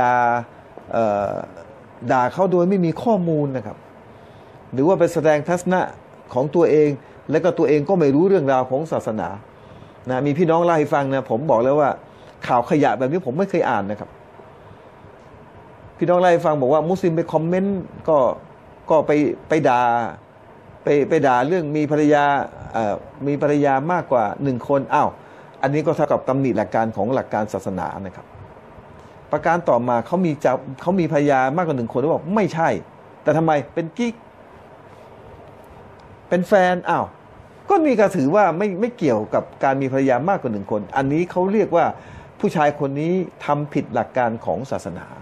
ด่าเขาโดยไม่มีข้อมูลนะครับหรือว่าไปแสดงทัศนะของตัวเองแล้วก็ตัวเองก็ไม่รู้เรื่องราวของศาสนานะมีพี่น้องเล่าให้ฟังนะผมบอกแล้วว่าข่าวขยะแบบนี้ผมไม่เคยอ่านนะครับพี่น้องเล่าให้ฟังบอกว่ามุสลิมไปคอมเมนต์ก็ไปด่าไปด่าเรื่องมีภรรยามากกว่า1 คนอ้าวอันนี้ก็เท่ากับตำหนิหลักการของหลักการศาสนานะครับประการต่อมาเขามีภรรยามากกว่า1 คนเขาบอกไม่ใช่แต่ทำไมเป็นกิ๊กเป็นแฟนอ้าวก็นี่ก็ถือว่าไม่เกี่ยวกับการมีภรรยามากกว่า1 คนอันนี้เขาเรียกว่าผู้ชายคนนี้ทำผิดหลักการของศาสนา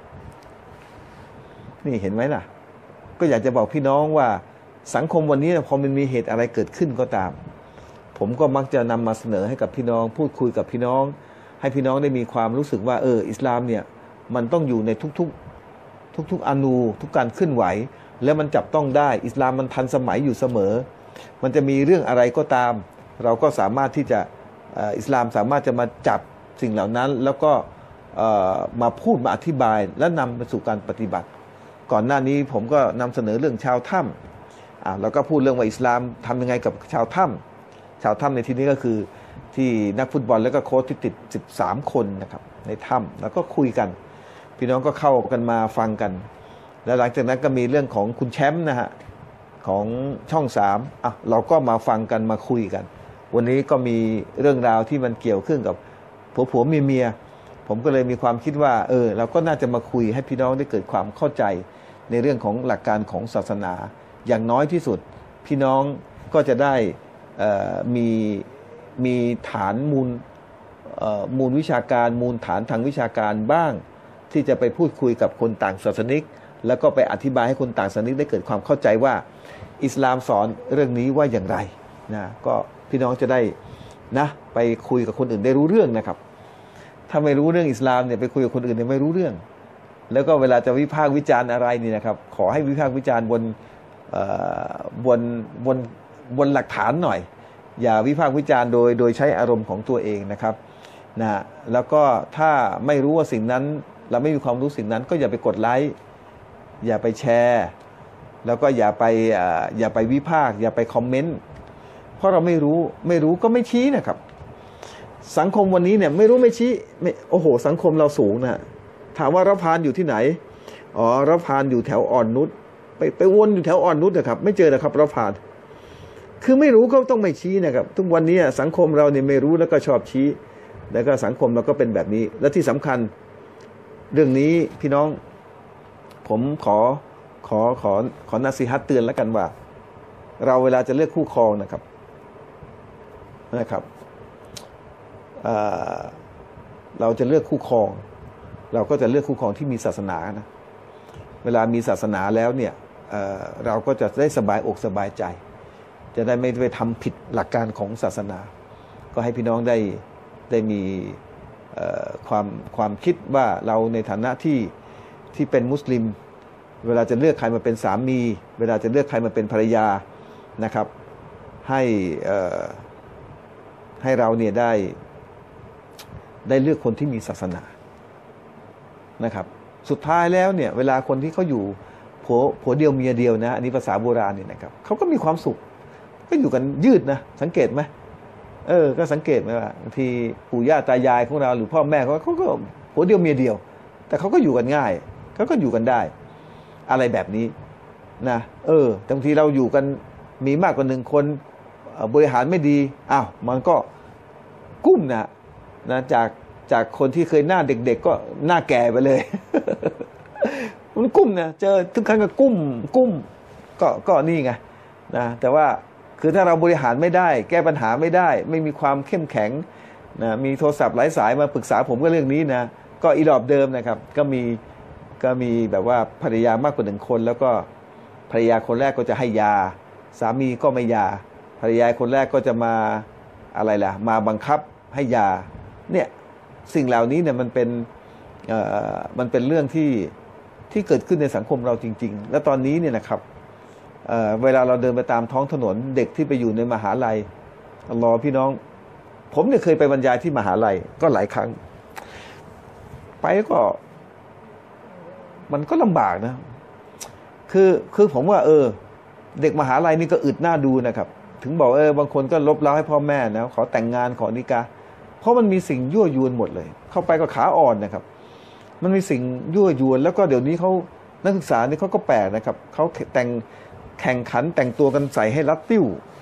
นี่เห็นไหมล่ะก็อยากจะบอกพี่น้องว่าสังคมวันนี้พอมันมีเหตุอะไรเกิดขึ้นก็ตามผมก็มักจะนำมาเสนอให้กับพี่น้องพูดคุยกับพี่น้องให้พี่น้องได้มีความรู้สึกว่าอิสลามเนี่ยมันต้องอยู่ในทุกอนูทุกการเคลื่อนไหวแล้วมันจับต้องได้อิสลามมันทันสมัยอยู่เสมอมันจะมีเรื่องอะไรก็ตามเราก็สามารถที่จะอิสลามสามารถจะมาจับสิ่งเหล่านั้นแล้วก็มาพูดมาอธิบายและนำไปสู่การปฏิบัติก่อนหน้านี้ผมก็นำเสนอเรื่องชาวถ้ำแล้วก็พูดเรื่องว่าอิสลามทำยังไงกับชาวถ้ำในที่นี้ก็คือที่นักฟุตบอลแล้วก็โค้ชที่ติด13 คนนะครับในถ้ำแล้วก็คุยกันพี่น้องก็เข้ากันมาฟังกันแล้วหลังจากนั้นก็มีเรื่องของคุณแชมป์นะฮะของช่อง3เราก็มาฟังกันมาคุยกันวันนี้ก็มีเรื่องราวที่มันเกี่ยวข้องกับผัวเมียผมก็เลยมีความคิดว่าเราก็น่าจะมาคุยให้พี่น้องได้เกิดความเข้าใจในเรื่องของหลักการของศาสนาอย่างน้อยที่สุดพี่น้องก็จะได้มีฐานมูลวิชาการมูลฐานทางวิชาการบ้างที่จะไปพูดคุยกับคนต่างศาสนิกแล้วก็ไปอธิบายให้คนต่างศาสนิกได้เกิดความเข้าใจว่าอิสลามสอนเรื่องนี้ว่าอย่างไรนะก็พี่น้องจะได้นะไปคุยกับคนอื่นได้รู้เรื่องนะครับถ้าไม่รู้เรื่องอิสลามเนี่ยไปคุยกับคนอื่นเนี่ยไม่รู้เรื่องแล้วก็เวลาจะวิพากษ์วิจารณ์อะไรนี่นะครับขอให้วิพากษ์วิจารณ์บนหลักฐานหน่อยอย่าวิพากษ์วิจารณ์โดยใช้อารมณ์ของตัวเองนะครับนะแล้วก็ถ้าไม่รู้ว่าสิ่งนั้นเราไม่มีความรู้สิ่งนั้นก็อย่าไปกดไลค์อย่าไปแชร์แล้วก็อย่าไปวิพากษ์อย่าไปคอมเมนต์เพราะเราไม่รู้ก็ไม่ชี้นะครับสังคมวันนี้เนี่ยไม่รู้ไม่ชี้โอ้โหสังคมเราสูงนะถามว่ารับพานอยู่ที่ไหนรับพานอยู่แถวอ่อนนุชไปวนอยู่แถวอ่อนนุชนะครับไม่เจอนะครับรับพานคือไม่รู้ก็ต้องไม่ชี้นะครับทุกวันนี้สังคมเราเนี่ยไม่รู้แล้วก็ชอบชี้แล้วก็สังคมเราก็เป็นแบบนี้และที่สำคัญเรื่องนี้พี่น้องผมขอนาซีฮัตเตือนแล้วกันว่าเราเวลาจะเลือกคู่ครองนะครับเราจะเลือกคู่ครองเราก็จะเลือกคู่ครองที่มีศาสนานะเวลามีศาสนาแล้วเนี่ยเราก็จะได้สบายอกสบายใจจะได้ไม่ไปทำผิดหลักการของศาสนาก็ให้พี่น้องได้มีความคิดว่าเราในฐานะที่เป็นมุสลิมเวลาจะเลือกใครมาเป็นสามี เวลาจะเลือกใครมาเป็นภรรยานะครับให้เราเนี่ยได้เลือกคนที่มีศาสนานะครับสุดท้ายแล้วเนี่ยเวลาคนที่เขาอยู่ผัวเดียวเมียเดียวนะอันนี้ภาษาโบราณเนี่ยนะครับเขาก็มีความสุขก็อยู่กันยืดนะสังเกตไหมก็สังเกตไหมว่าบางทีปู่ย่าตายายของเราหรือพ่อแม่เขาก็ผัวเดียวเมียเดียวแต่เขาก็อยู่กันง่ายเขาก็อยู่กันได้อะไรแบบนี้นะแต่บางทีเราอยู่กันมีมากกว่า1 คนบริหารไม่ดีอ้าวมันก็กุ้มนะจากคนที่เคยหน้าเด็กๆก็หน้าแก่ไปเลย มันกุ้มนะเจอถึงขั้นก็กุ้มก็นี่ไงนะแต่ว่าคือถ้าเราบริหารไม่ได้แก้ปัญหาไม่ได้ไม่มีความเข้มแข็งนะมีโทรศัพท์หลายสายมาปรึกษาผมก็เรื่องนี้นะก็อีหลอบเดิมนะครับก็มีแบบว่าภรรยามากกว่า1 คนแล้วก็ภรรยาคนแรกก็จะให้ยาสามีก็ไม่ยาภรรยาคนแรกก็จะมาอะไรล่ะมาบังคับให้ยาเนี่ยสิ่งเหล่านี้เนี่ยมันเป็นเรื่องที่เกิดขึ้นในสังคมเราจริงๆและตอนนี้เนี่ยนะครับเวลาเราเดินไปตามท้องถนนเด็กที่ไปอยู่ในมหาลัยอัลลอฮ์พี่น้องผมเนี่ยเคยไปบรรยายที่มหาลัยก็หลายครั้งไปก็มันก็ลำบากนะคือผมว่าเด็กมหาลัยนี่ก็อึดหน้าดูนะครับถึงบอกบางคนก็ลบเล้าให้พ่อแม่นะขอแต่งงานขอนิกาเพราะมันมีสิ่งยั่วยวนหมดเลยเข้าไปก็ขาอ่อนนะครับมันมีสิ่งยั่วยวนแล้วก็เดี๋ยวนี้เขานักศึกษานี่เขาก็แปลกนะครับเขาแข่งขันแต่งตัวกันใส่ให้รัดติ้ว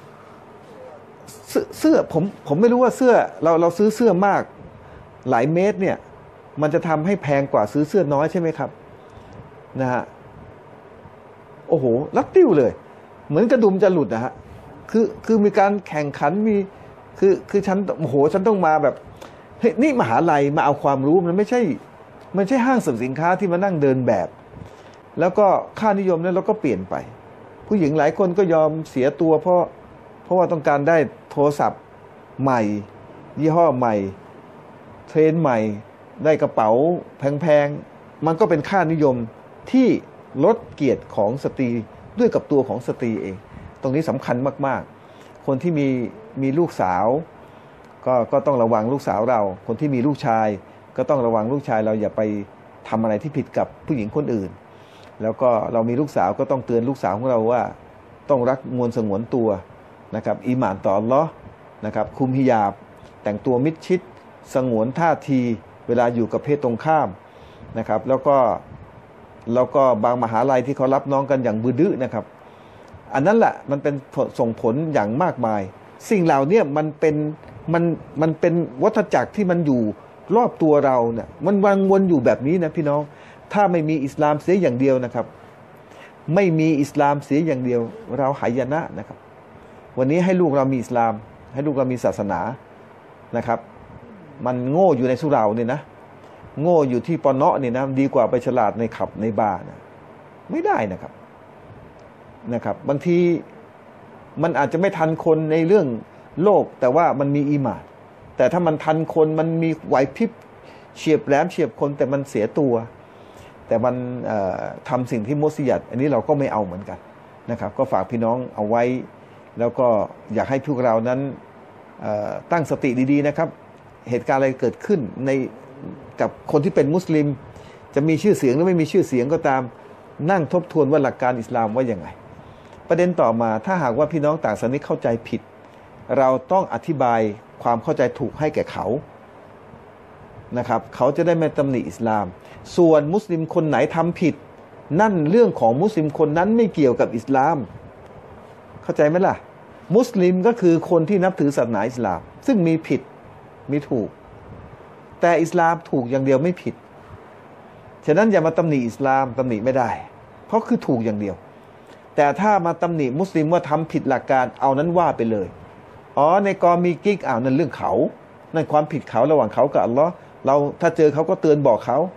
เสื้อผมไม่รู้ว่าเสื้อเราซื้อเสื้อมากหลายเมตรเนี่ยมันจะทำให้แพงกว่าซื้อเสื้อน้อยใช่ไหมครับนะฮะโอ้โหรัดติ้วเลยเหมือนกระดุมจะหลุดนะฮะคือมีการแข่งขันมีคือฉันโอ้โหฉันต้องมาแบบเฮ้ยนี่มหาลัยมาเอาความรู้มันไม่ใช่ห้างสรรพสินค้าที่มานั่งเดินแบบแล้วก็ค่านิยมนั้นเราก็เปลี่ยนไปผู้หญิงหลายคนก็ยอมเสียตัวเพราะว่าต้องการได้โทรศัพท์ใหม่ยี่ห้อใหม่เทรนด์ใหม่ได้กระเป๋าแพงๆมันก็เป็นค่านิยมที่ลดเกียรติของสตรีด้วยกับตัวของสตรีเองตรงนี้สำคัญมากๆคนที่มีลูกสาวก็ต้องระวังลูกสาวเราคนที่มีลูกชายก็ต้องระวังลูกชายเราอย่าไปทำอะไรที่ผิดกับผู้หญิงคนอื่นแล้วก็เรามีลูกสาวก็ต้องเตือนลูกสาวของเราว่าต้องรักมวลสงวนตัวนะครับอีหม่านต่ออัลเลาะห์นะครับคุมฮิญาบแต่งตัวมิดชิดสงวนท่าทีเวลาอยู่กับเพศตรงข้ามนะครับแล้วก็บางมหาลัยที่เขารับน้องกันอย่างบือดื้อนะครับอันนั้นแหละมันเป็นส่งผลอย่างมากมายสิ่งเหล่านี้มันเป็นวัฏจักรที่มันอยู่รอบตัวเราเนี่ยมันวนอยู่แบบนี้นะพี่น้องถ้าไม่มีอิสลามเสียอย่างเดียวนะครับไม่มีอิสลามเสียอย่างเดียวเราหายนะนะครับวันนี้ให้ลูกเรามีอิสลามให้ลูกเรามีศาสนานะครับมันโง่อยู่ในสุเหร่าเนี่ยนะโง่อยู่ที่ปอนเนาะเนี่ยนะดีกว่าไปฉลาดในขับในบาร์นะไม่ได้นะครับบางทีมันอาจจะไม่ทันคนในเรื่องโลกแต่ว่ามันมีอีหม่านแต่ถ้ามันทันคนมันมีไหวพริบเฉียบแหลมเฉียบคนแต่มันเสียตัวแต่มันทำสิ่งที่มุสยิดอันนี้เราก็ไม่เอาเหมือนกันนะครับก็ฝากพี่น้องเอาไว้แล้วก็อยากให้พวกเรานั้นตั้งสติดีๆนะครับเหตุการณ์อะไรเกิดขึ้นกับคนที่เป็นมุสลิมจะมีชื่อเสียงหรือไม่มีชื่อเสียงก็ตามนั่งทบทวนว่าหลักการอิสลามว่าอย่างไงประเด็นต่อมาถ้าหากว่าพี่น้องต่างศาสนาเข้าใจผิดเราต้องอธิบายความเข้าใจถูกให้แก่เขานะครับเขาจะได้ไม่ตำหนิอิสลามส่วนมุสลิมคนไหนทำผิดนั่นเรื่องของมุสลิมคนนั้นไม่เกี่ยวกับอิสลามเข้าใจไหมล่ะมุสลิมก็คือคนที่นับถือศาสนาอิสลามซึ่งมีผิดมีถูกแต่อิสลามถูกอย่างเดียวไม่ผิดฉะนั้นอย่ามาตำหนิอิสลามตำหนิไม่ได้เพราะคือถูกอย่างเดียวแต่ถ้ามาตำหนิมุสลิมว่าทำผิดหลักการเอานั้นว่าไปเลยในกอมีกิ๊กนั่นเรื่องเขานั่นความผิดเขาระหว่างเขากับอัลลอฮ์เราถ้าเจอเขาก็เตือนบอกเขา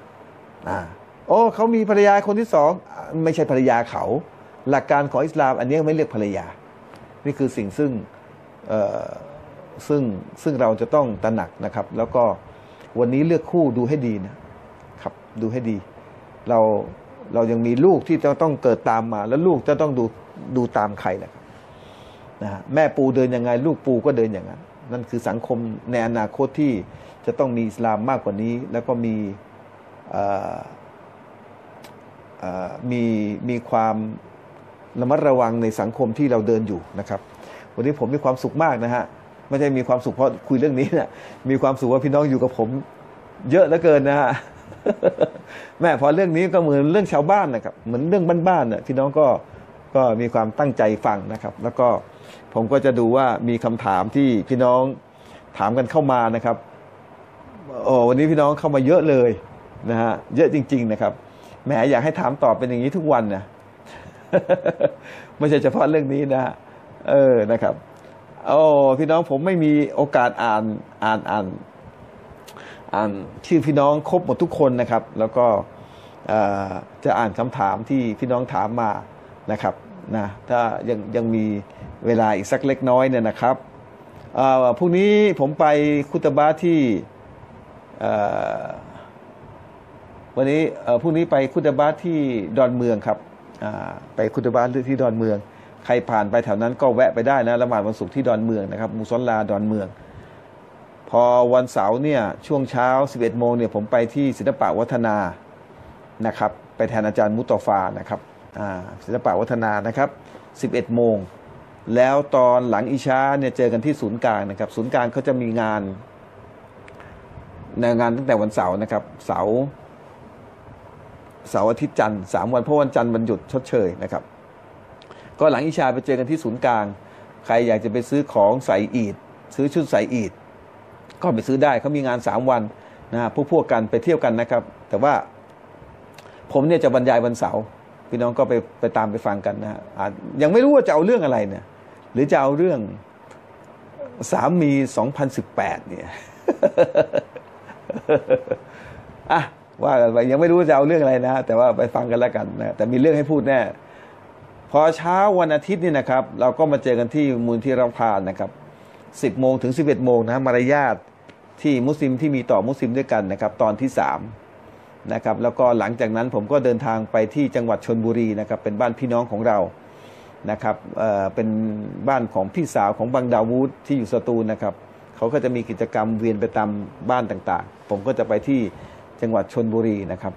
เขามีภรรยาคนที่2ไม่ใช่ภรรยาเขาหลักการของอิสลามอันนี้ไม่เรียกภรรยานี่คือสิ่งซึ่งเราจะต้องตระหนักนะครับแล้วก็วันนี้เลือกคู่ดูให้ดีนะครับดูให้ดีเรายังมีลูกที่จะต้องเกิดตามมา แล้วลูกจะต้องดูตามใครนะครับนะฮะแม่ปูเดินยังไงลูกปูก็เดินอย่างนั้นนั่นคือสังคมในอนาคตที่จะต้องมีอิสลามมากกว่านี้ แล้วก็มีความระมัดระวังในสังคมที่เราเดินอยู่นะครับวันนี้ผมมีความสุขมากนะฮะไม่ใช่มีความสุขเพราะคุยเรื่องนี้นะมีความสุขว่าพี่น้องอยู่กับผมเยอะเหลือเกินนะฮะ แม่พอเรื่องนี้ก็เหมือนเรื่องชาวบ้านนะครับเหมือนเรื่องบ้านๆน่ะพี่น้องก็มีความตั้งใจฟังนะครับ แล้วก็ผมก็จะดูว่ามีคำถามที่พี่น้องถามกันเข้ามานะครับวันนี้พี่น้องเข้ามาเยอะเลยนะฮะเยอะจริงๆนะครับแหมอยากให้ถามตอบเป็นอย่างนี้ทุกวันนะ ไม่ใช่เฉพาะเรื่องนี้นะฮะนะครับพี่น้องผมไม่มีโอกาสอ่านชื่อพี่น้องครบหมดทุกคนนะครับแล้วก็จะอ่านคำถามที่พี่น้องถามมานะครับนะถ้ายังมีเวลาอีกสักเล็กน้อยเนี่ยนะครับพรุ่งนี้ผมไปคุตบะที่วันนี้พรุ่งนี้ไปคุตบะที่ดอนเมืองครับไปคุตบะที่ดอนเมืองใครผ่านไปแถวนั้นก็แวะไปได้นะละหมาดวันศุกร์ที่ดอนเมืองนะครับมุศอลลาดอนเมืองพอวันเสาร์เนี่ยช่วงเช้า 11 โมงเนี่ยผมไปที่ศิลปะวัฒนานะครับไปแทนอาจารย์มุตตฟานะครับศิลปะวัฒนานะครับ 11 โมงแล้วตอนหลังอิชาเนี่ยเจอกันที่ศูนย์กลางนะครับศูนย์กลางเขาจะมีงานตั้งแต่วันเสาร์นะครับเสาร์อาทิตย์จันทร์3 วันเพราะวันจันทร์วันหยุดชดเชยนะครับก็หลังอิชาไปเจอกันที่ศูนย์กลางใครอยากจะไปซื้อของใส่อีดซื้อชุดใส่อีดก็ไปซื้อได้เขามีงาน3 วันนะพวกกันไปเที่ยวกันนะครับแต่ว่าผมเนี่ยจะบรรยายวันเสาร์พี่น้องก็ไปตามไปฟังกันนะฮะยังไม่รู้ว่าจะเอาเรื่องอะไรเนี่ยหรือจะเอาเรื่องสามี2018เนี่ย ว่ากันไปยังไม่รู้จะเอาเรื่องอะไรนะแต่ว่าไปฟังกันแล้วกันนะแต่มีเรื่องให้พูดแน่พอเช้าวันอาทิตย์นี่นะครับเราก็มาเจอกันที่มูลที่เราพานนะครับ10 โมงถึง 11 โมงนะมารยาทที่มุสลิมที่มีต่อมุสลิมด้วยกันนะครับตอนที่3นะครับแล้วก็หลังจากนั้นผมก็เดินทางไปที่จังหวัดชลบุรีนะครับเป็นบ้านพี่น้องของเรานะครับเป็นบ้านของพี่สาวของบังดาวูดที่อยู่สตูลนะครับเขาก็จะมีกิจกรรมเวียนไปตามบ้านต่างๆผมก็จะไปที่จังหวัดชลบุรีนะครับ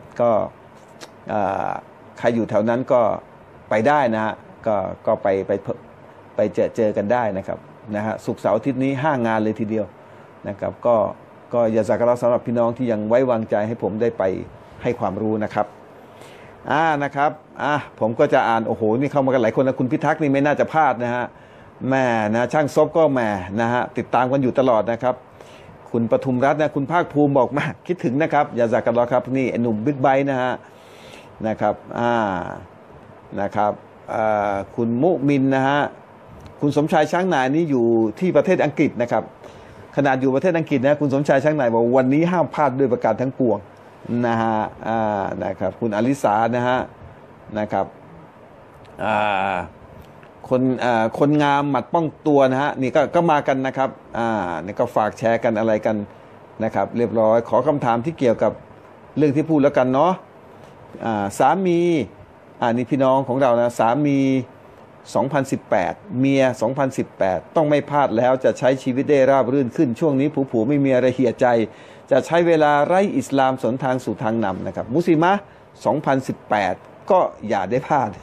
ใครอยู่แถวนั้นก็ไปได้นะฮะก็ไปเจอกันได้นะครับศุกร์เสาร์อาทิตย์นี้5 งานเลยทีเดียวนะครับก็อย่าสักการะสำหรับพี่น้องที่ยังไว้วางใจให้ผมได้ไปให้ความรู้นะครับนะครับผมก็จะอ่านโอ้โหนี่เข้ามากันหลายคนนะคุณพิทักษ์นี่ไม่น่าจะพลาดนะฮะแม่นะช่างซบก็แม่นะฮะติดตามกันอยู่ตลอดนะครับคุณปทุมรัตน์นะคุณภาคภูมิบอกมาคิดถึงนะครับอย่าสักการะครับนี่หนุ่มบิ๊กไบค์นะครับนะครับคุณมุมินนะฮะคุณสมชายช้างนายนี่อยู่ที่ประเทศอังกฤษนะครับขนาดอยู่ประเทศอังกฤษนะคุณสมชายช้างนายบอกวันนี้ห้ามพลาดด้วยประการทั้งปวงนะฮะนะครับคุณอลิสานะครับคนงามหมัดป้องตัวนะฮะนี่ก็มากันนะครับนี่ก็ฝากแชร์กันอะไรกันนะครับเรียบร้อยขอคำถามที่เกี่ยวกับเรื่องที่พูดแล้วกันเนาะสามีนี่พี่น้องของเรานะสามี2018เมีย2018ต้องไม่พลาดแล้วจะใช้ชีวิตได้ราบรื่นขึ้นช่วงนี้ผัวไม่มีอะไรเหี่ยใจจะใช้เวลาไร้อิสลามสนทางสู่ทางนำนะครับมุสลิมะ2018ก็อย่าได้พลาด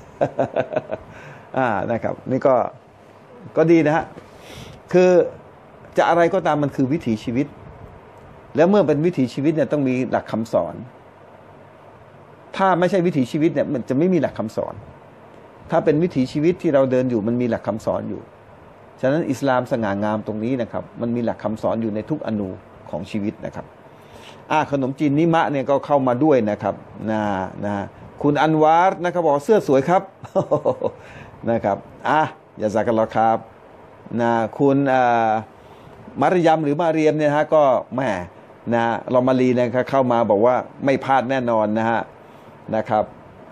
นะครับนี่ก็ดีนะฮะคือจะอะไรก็ตามมันคือวิถีชีวิตแล้วเมื่อเป็นวิถีชีวิตเนี่ยต้องมีหลักคำสอนถ้าไม่ใช่วิถีชีวิตเนี่ยมันจะไม่มีหลักคำสอนถ้าเป็นวิถีชีวิตที่เราเดินอยู่มันมีหลักคำสอนอยู่ฉะนั้นอิสลามสง่างามตรงนี้นะครับมันมีหลักคำสอนอยู่ในทุกอนูของชีวิตนะครับขนมจีนนิมะเนี่ยก็เข้ามาด้วยนะครับคุณอันวาร์นะครับบอกเสื้อสวยครับ นะครับอย่าสักกันหรอกครับคุณมารยมหรือมาเรียมเนี่ยฮะก็แหมเรามาลีนะครับเข้ามาบอกว่าไม่พลาดแน่นอนนะครับ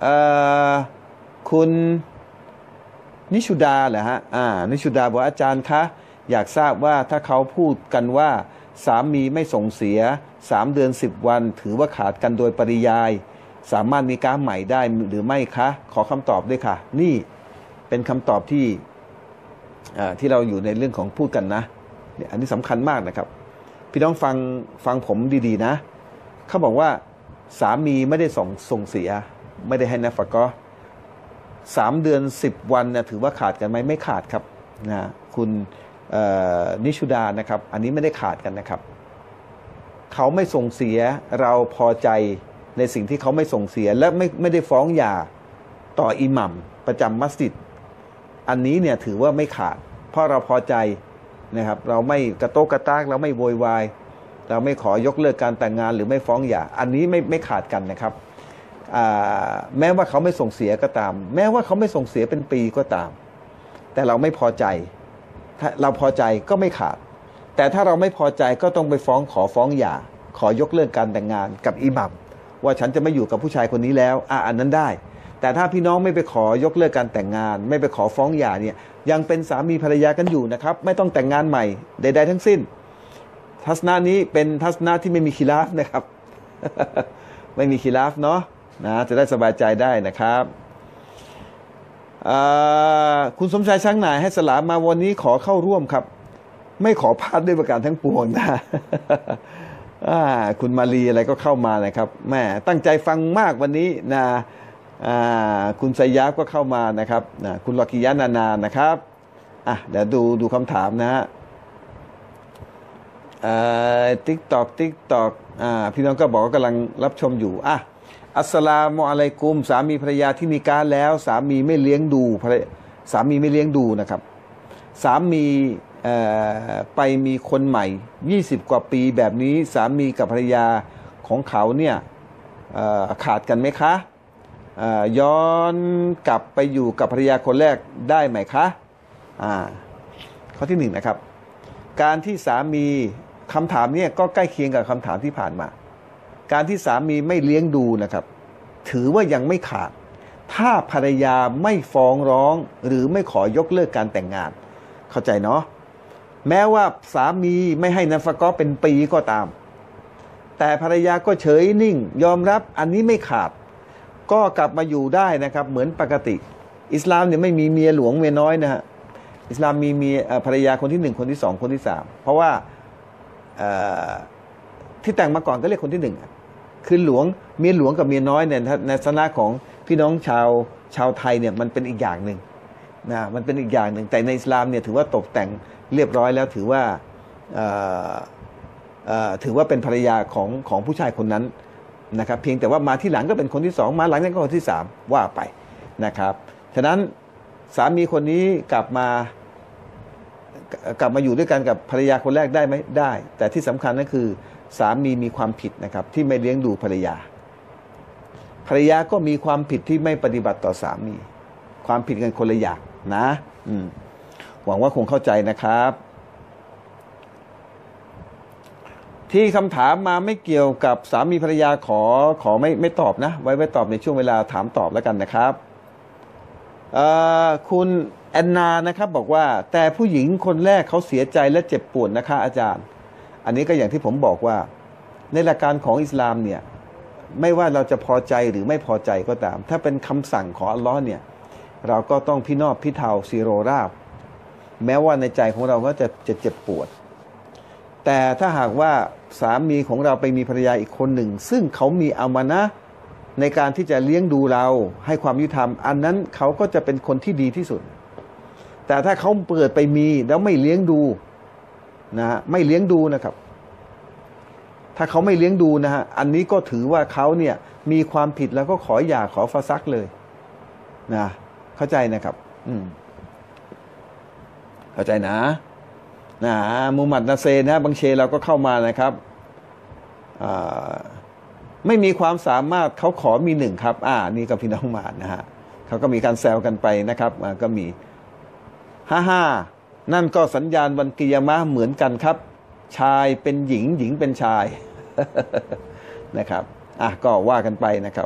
คุณนิชุดาเหรอฮะนิชุดาบอกอาจารย์คะอยากทราบว่าถ้าเขาพูดกันว่าสามีไม่ส่งเสีย3 เดือน 10 วันถือว่าขาดกันโดยปริยายสามารถมีการใหม่ได้หรือไม่คะขอคำตอบด้วยค่ะนี่เป็นคำตอบที่เราอยู่ในเรื่องของพูดกันนะเนี่ยอันนี้สำคัญมากนะครับพี่น้องฟังผมดีๆนะเขาบอกว่าสามีไม่ได้ส่งเสียไม่ได้ให้นะฟะก็3 เดือน 10 วันนะถือว่าขาดกันไหมไม่ขาดครับนะคุณนิชุดานะครับอันนี้ไม่ได้ขาดกันนะครับเขาไม่ส่งเสียเราพอใจในสิ่งที่เขาไม่ส่งเสียและไม่ได้ฟ้องหย่าต่ออิหมัมประจำมัสยิดอันนี้เนี่ยถือว่าไม่ขาดเพราะเราพอใจนะครับเราไม่กระโตกกระตากเราไม่โวยวายเราไม่ขอยกเลิกการแต่งงานหรือไม่ฟ้องหย่าอันนี้ไม่ขาดกันนะครับแม้ว่าเขาไม่ส่งเสียก็ตามแม้ว่าเขาไม่ส่งเสียเป็นปีก็ตามแต่เราไม่พอใจถ้าเราพอใจก็ไม่ขาดแต่ถ้าเราไม่พอใจก็ต้องไปขอฟ้องหย่าขอยกเลิกการแต่งงานกับอิหมัมว่าฉันจะไม่อยู่กับผู้ชายคนนี้แล้วอันนั้นได้แต่ถ้าพี่น้องไม่ไปขอยกเลิกการแต่งงานไม่ไปขอฟ้องหย่าเนี่ยยังเป็นสามีภรรยากันอยู่นะครับไม่ต้องแต่งงานใหม่ใดๆทั้งสิ้นทัศนะนี้เป็นทัศนะที่ไม่มีคิลาฟนะครับ ไม่มีคิลาฟเนาะนะจะได้สบายใจได้นะครับคุณสมชายช้างหน่ายให้สลามมาวันนี้ขอเข้าร่วมครับไม่ขอพลาดด้วยประการทั้งปวงนะ คุณมาลีอะไรก็เข้ามานะครับแม่ตั้งใจฟังมากวันนี้นะคุณไซยาฟก็เข้ามานะครับคุณลอกิยะนานะครับเดี๋ยวดูคำถามนะฮะติ๊กตอกพี่น้องก็บอกว่ากำลังรับชมอยู่อัสสลามุอะลัยกุมสามีภรรยาที่มีการแล้วสามีไม่เลี้ยงดูสามีไม่เลี้ยงดูนะครับสามีไปมีคนใหม่20 กว่าปีแบบนี้สามีกับภรรยาของเขาเนี่ยขาดกันไหมคะย้อนกลับไปอยู่กับภรรยาคนแรกได้ไหมคะข้อที่1นะครับการที่สามีคำถามเนี่ยก็ใกล้เคียงกับคำถามที่ผ่านมาการที่สามีไม่เลี้ยงดูนะครับถือว่ายังไม่ขาดถ้าภรรยาไม่ฟ้องร้องหรือไม่ขอยกเลิกการแต่งงานเข้าใจเนาะแม้ว่าสามีไม่ให้นะฟะกอเป็นปีก็ตามแต่ภรรยาก็เฉยนิ่งยอมรับอันนี้ไม่ขาดก็กลับมาอยู่ได้นะครับเหมือนปกติอิสลามเนี่ยไม่มีเมียหลวงเมียน้อยนะฮะอิสลามมีเมียภรรยาคนที่1คนที่2คนที่3เพราะว่าที่แต่งมาก่อนก็เรียกคนที่1คือเมียหลวงกับเมียน้อยเนี่ยในศาสนาของพี่น้องชาวไทยเนี่ยมันเป็นอีกอย่างหนึ่งนะมันเป็นอีกอย่างหนึ่งแต่ในอิสลามเนี่ยถือว่าตกแต่งเรียบร้อยแล้วถือว่าเป็นภรรยาของผู้ชายคนนั้นนะครับเพียงแต่ว่ามาที่หลังก็เป็นคนที่2มาหลังนั้นก็คนที่3ว่าไปนะครับฉะนั้นสามีคนนี้กลับมาอยู่ด้วยกันกับภรรยาคนแรกได้ไหมได้แต่ที่สำคัญนั่นคือสามีมีความผิดนะครับที่ไม่เลี้ยงดูภรรยาก็มีความผิดที่ไม่ปฏิบัติต่อสามีความผิดกันคนละอย่างนะหวังว่าคงเข้าใจนะครับที่คำถามมาไม่เกี่ยวกับสามีภรรยาขอไม่ตอบนะไว้ตอบในช่วงเวลาถามตอบแล้วกันนะครับคุณแอนนานะครับบอกว่าแต่ผู้หญิงคนแรกเขาเสียใจและเจ็บปวดนะคะอาจารย์อันนี้ก็อย่างที่ผมบอกว่าในหลักการของอิสลามเนี่ยไม่ว่าเราจะพอใจหรือไม่พอใจก็ตามถ้าเป็นคำสั่งของอัลลอฮ์เนี่ยเราก็ต้องพินอบพิเทาซีโรราบแม้ว่าในใจของเราก็จะเจ็บปวดแต่ถ้าหากว่าสามีของเราไปมีภรรยาอีกคนหนึ่งซึ่งเขามีอามานะห์ในการที่จะเลี้ยงดูเราให้ความยุติธรรมอันนั้นเขาก็จะเป็นคนที่ดีที่สุดแต่ถ้าเขาเปิดไปมีแล้วไม่เลี้ยงดูนะฮะไม่เลี้ยงดูนะครับถ้าเขาไม่เลี้ยงดูนะฮะอันนี้ก็ถือว่าเขาเนี่ยมีความผิดแล้วก็ขอหย่าขอฟาซักเลยนะเข้าใจนะครับเข้าใจนะมูฮัมหมัดนาเซนะบางเชเราก็เข้ามานะครับไม่มีความสามารถเขาขอมี1ครับนี่กับพี่น้องมานะฮะเขาก็มีการแซวกันไปนะครับก็มี55นั่นก็สัญญาณวันกิยามะห์เหมือนกันครับชายเป็นหญิงหญิงเป็นชาย นะครับก็ว่ากันไปนะครับ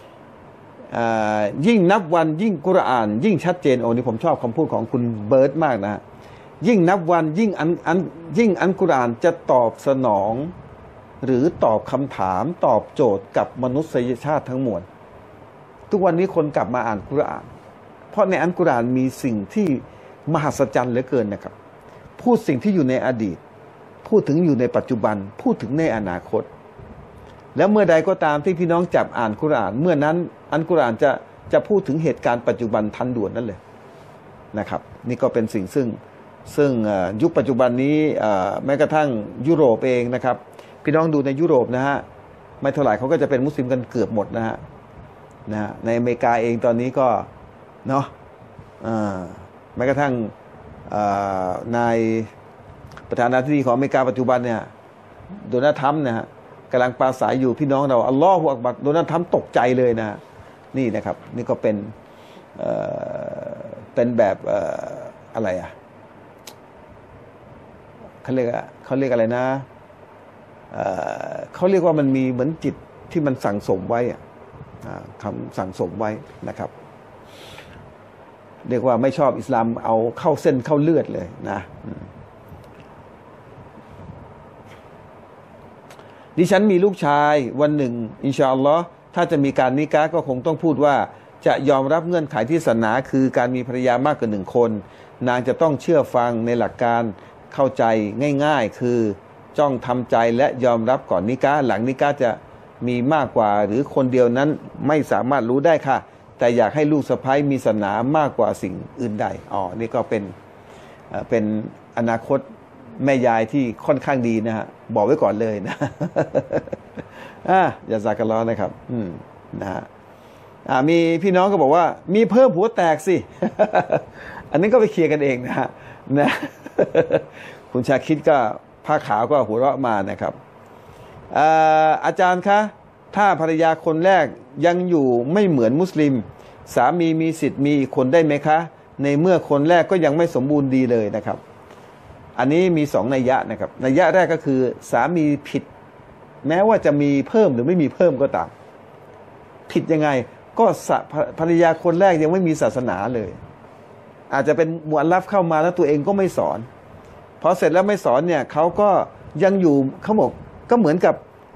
ยิ่งนับวันยิ่งกุรอานยิ่งชัดเจนโอ้นี่ผมชอบคำพูดของคุณเบิร์ตมากนะยิ่งนับวันยิ่งอันกุรอานจะตอบสนองหรือตอบคำถามตอบโจทย์กับมนุษยชาติทั้งมวลทุกวันนี้คนกลับมาอ่านกุรอานเพราะในอัลกุรอานมีสิ่งที่มหัศจรรย์เหลือเกินนะครับพูดสิ่งที่อยู่ในอดีตพูดถึงอยู่ในปัจจุบันพูดถึงในอนาคตแล้วเมื่อใดก็ตามที่พี่น้องจับอ่านกุรอานเมื่อนั้นอัลกุรอานจะพูดถึงเหตุการณ์ปัจจุบันทันด่วนนั่นเลยนะครับนี่ก็เป็นสิ่งซึ่งยุคปัจจุบันนี้แม้กระทั่งยุโรปเองนะครับพี่น้องดูในยุโรปนะฮะไม่เท่าไหร่เขาก็จะเป็นมุสลิมกันเกือบหมดนะฮะในอเมริกาเองตอนนี้ก็เนาะแม้กระทั่งนายประธานาธิบดีของอเมริกาปัจจุบันเนี่ยโดนัลด์ทรัมป์นะฮะกำลังปราศัยอยู่พี่น้องเราอัลลอฮฺอักบัรโดนัลด์ทรัมป์ตกใจเลยนะนี่นะครับนี่ก็เป็นแบบอะไรอ่ะเขาเรียกอะไรนะเขาเรียกว่ามันมีเหมือนจิตที่มันสั่งสมไว้ทำสั่งสมไว้นะครับเรียกว่าไม่ชอบอิสลามเอาเข้าเส้นเข้าเลือดเลยนะดิฉันมีลูกชายวันหนึ่งอินชาอัลลอฮ์ถ้าจะมีการนิกะห์ก็คงต้องพูดว่าจะยอมรับเงื่อนไขที่ศาสนาคือการมีภรรยามากกว่าหนึ่งคนนางจะต้องเชื่อฟังในหลักการเข้าใจง่ายๆคือจ้องทำใจและยอมรับก่อนนิกะห์หลังนิกะห์จะมีมากกว่าหรือคนเดียวนั้นไม่สามารถรู้ได้ค่ะแต่อยากให้ลูกสะใภ้มีศาสนามากกว่าสิ่งอื่นใดนี่ก็เป็นอนาคตแม่ยายที่ค่อนข้างดีนะฮะบอกไว้ก่อนเลยนะอย่าซักกันล้อนะครับนะฮะมีพี่น้องก็บอกว่ามีเพิ่มหัวแตกสิ อันนี้ก็ไปเคลียร์กันเองนะฮะคุณชาคิดก็ผ้าขาวก็หัวเราะมานะครับอาจารย์คะถ้าภรรยาคนแรกยังอยู่ไม่เหมือนมุสลิมสามีมีสิทธิ์มีอีกคนได้ไหมคะในเมื่อคนแรกก็ยังไม่สมบูรณ์ดีเลยนะครับอันนี้มีสองนัยยะนะครับนัยยะแรกก็คือสามีผิดแม้ว่าจะมีเพิ่มหรือไม่มีเพิ่มก็ตามผิดยังไงก็ภรรยาคนแรกยังไม่มีศาสนาเลยอาจจะเป็นมุอัลลัฟเข้ามาแล้วตัวเองก็ไม่สอนพอเสร็จแล้วไม่สอนเนี่ยเขาก็ยังอยู่เขาบอกก็เหมือนกับ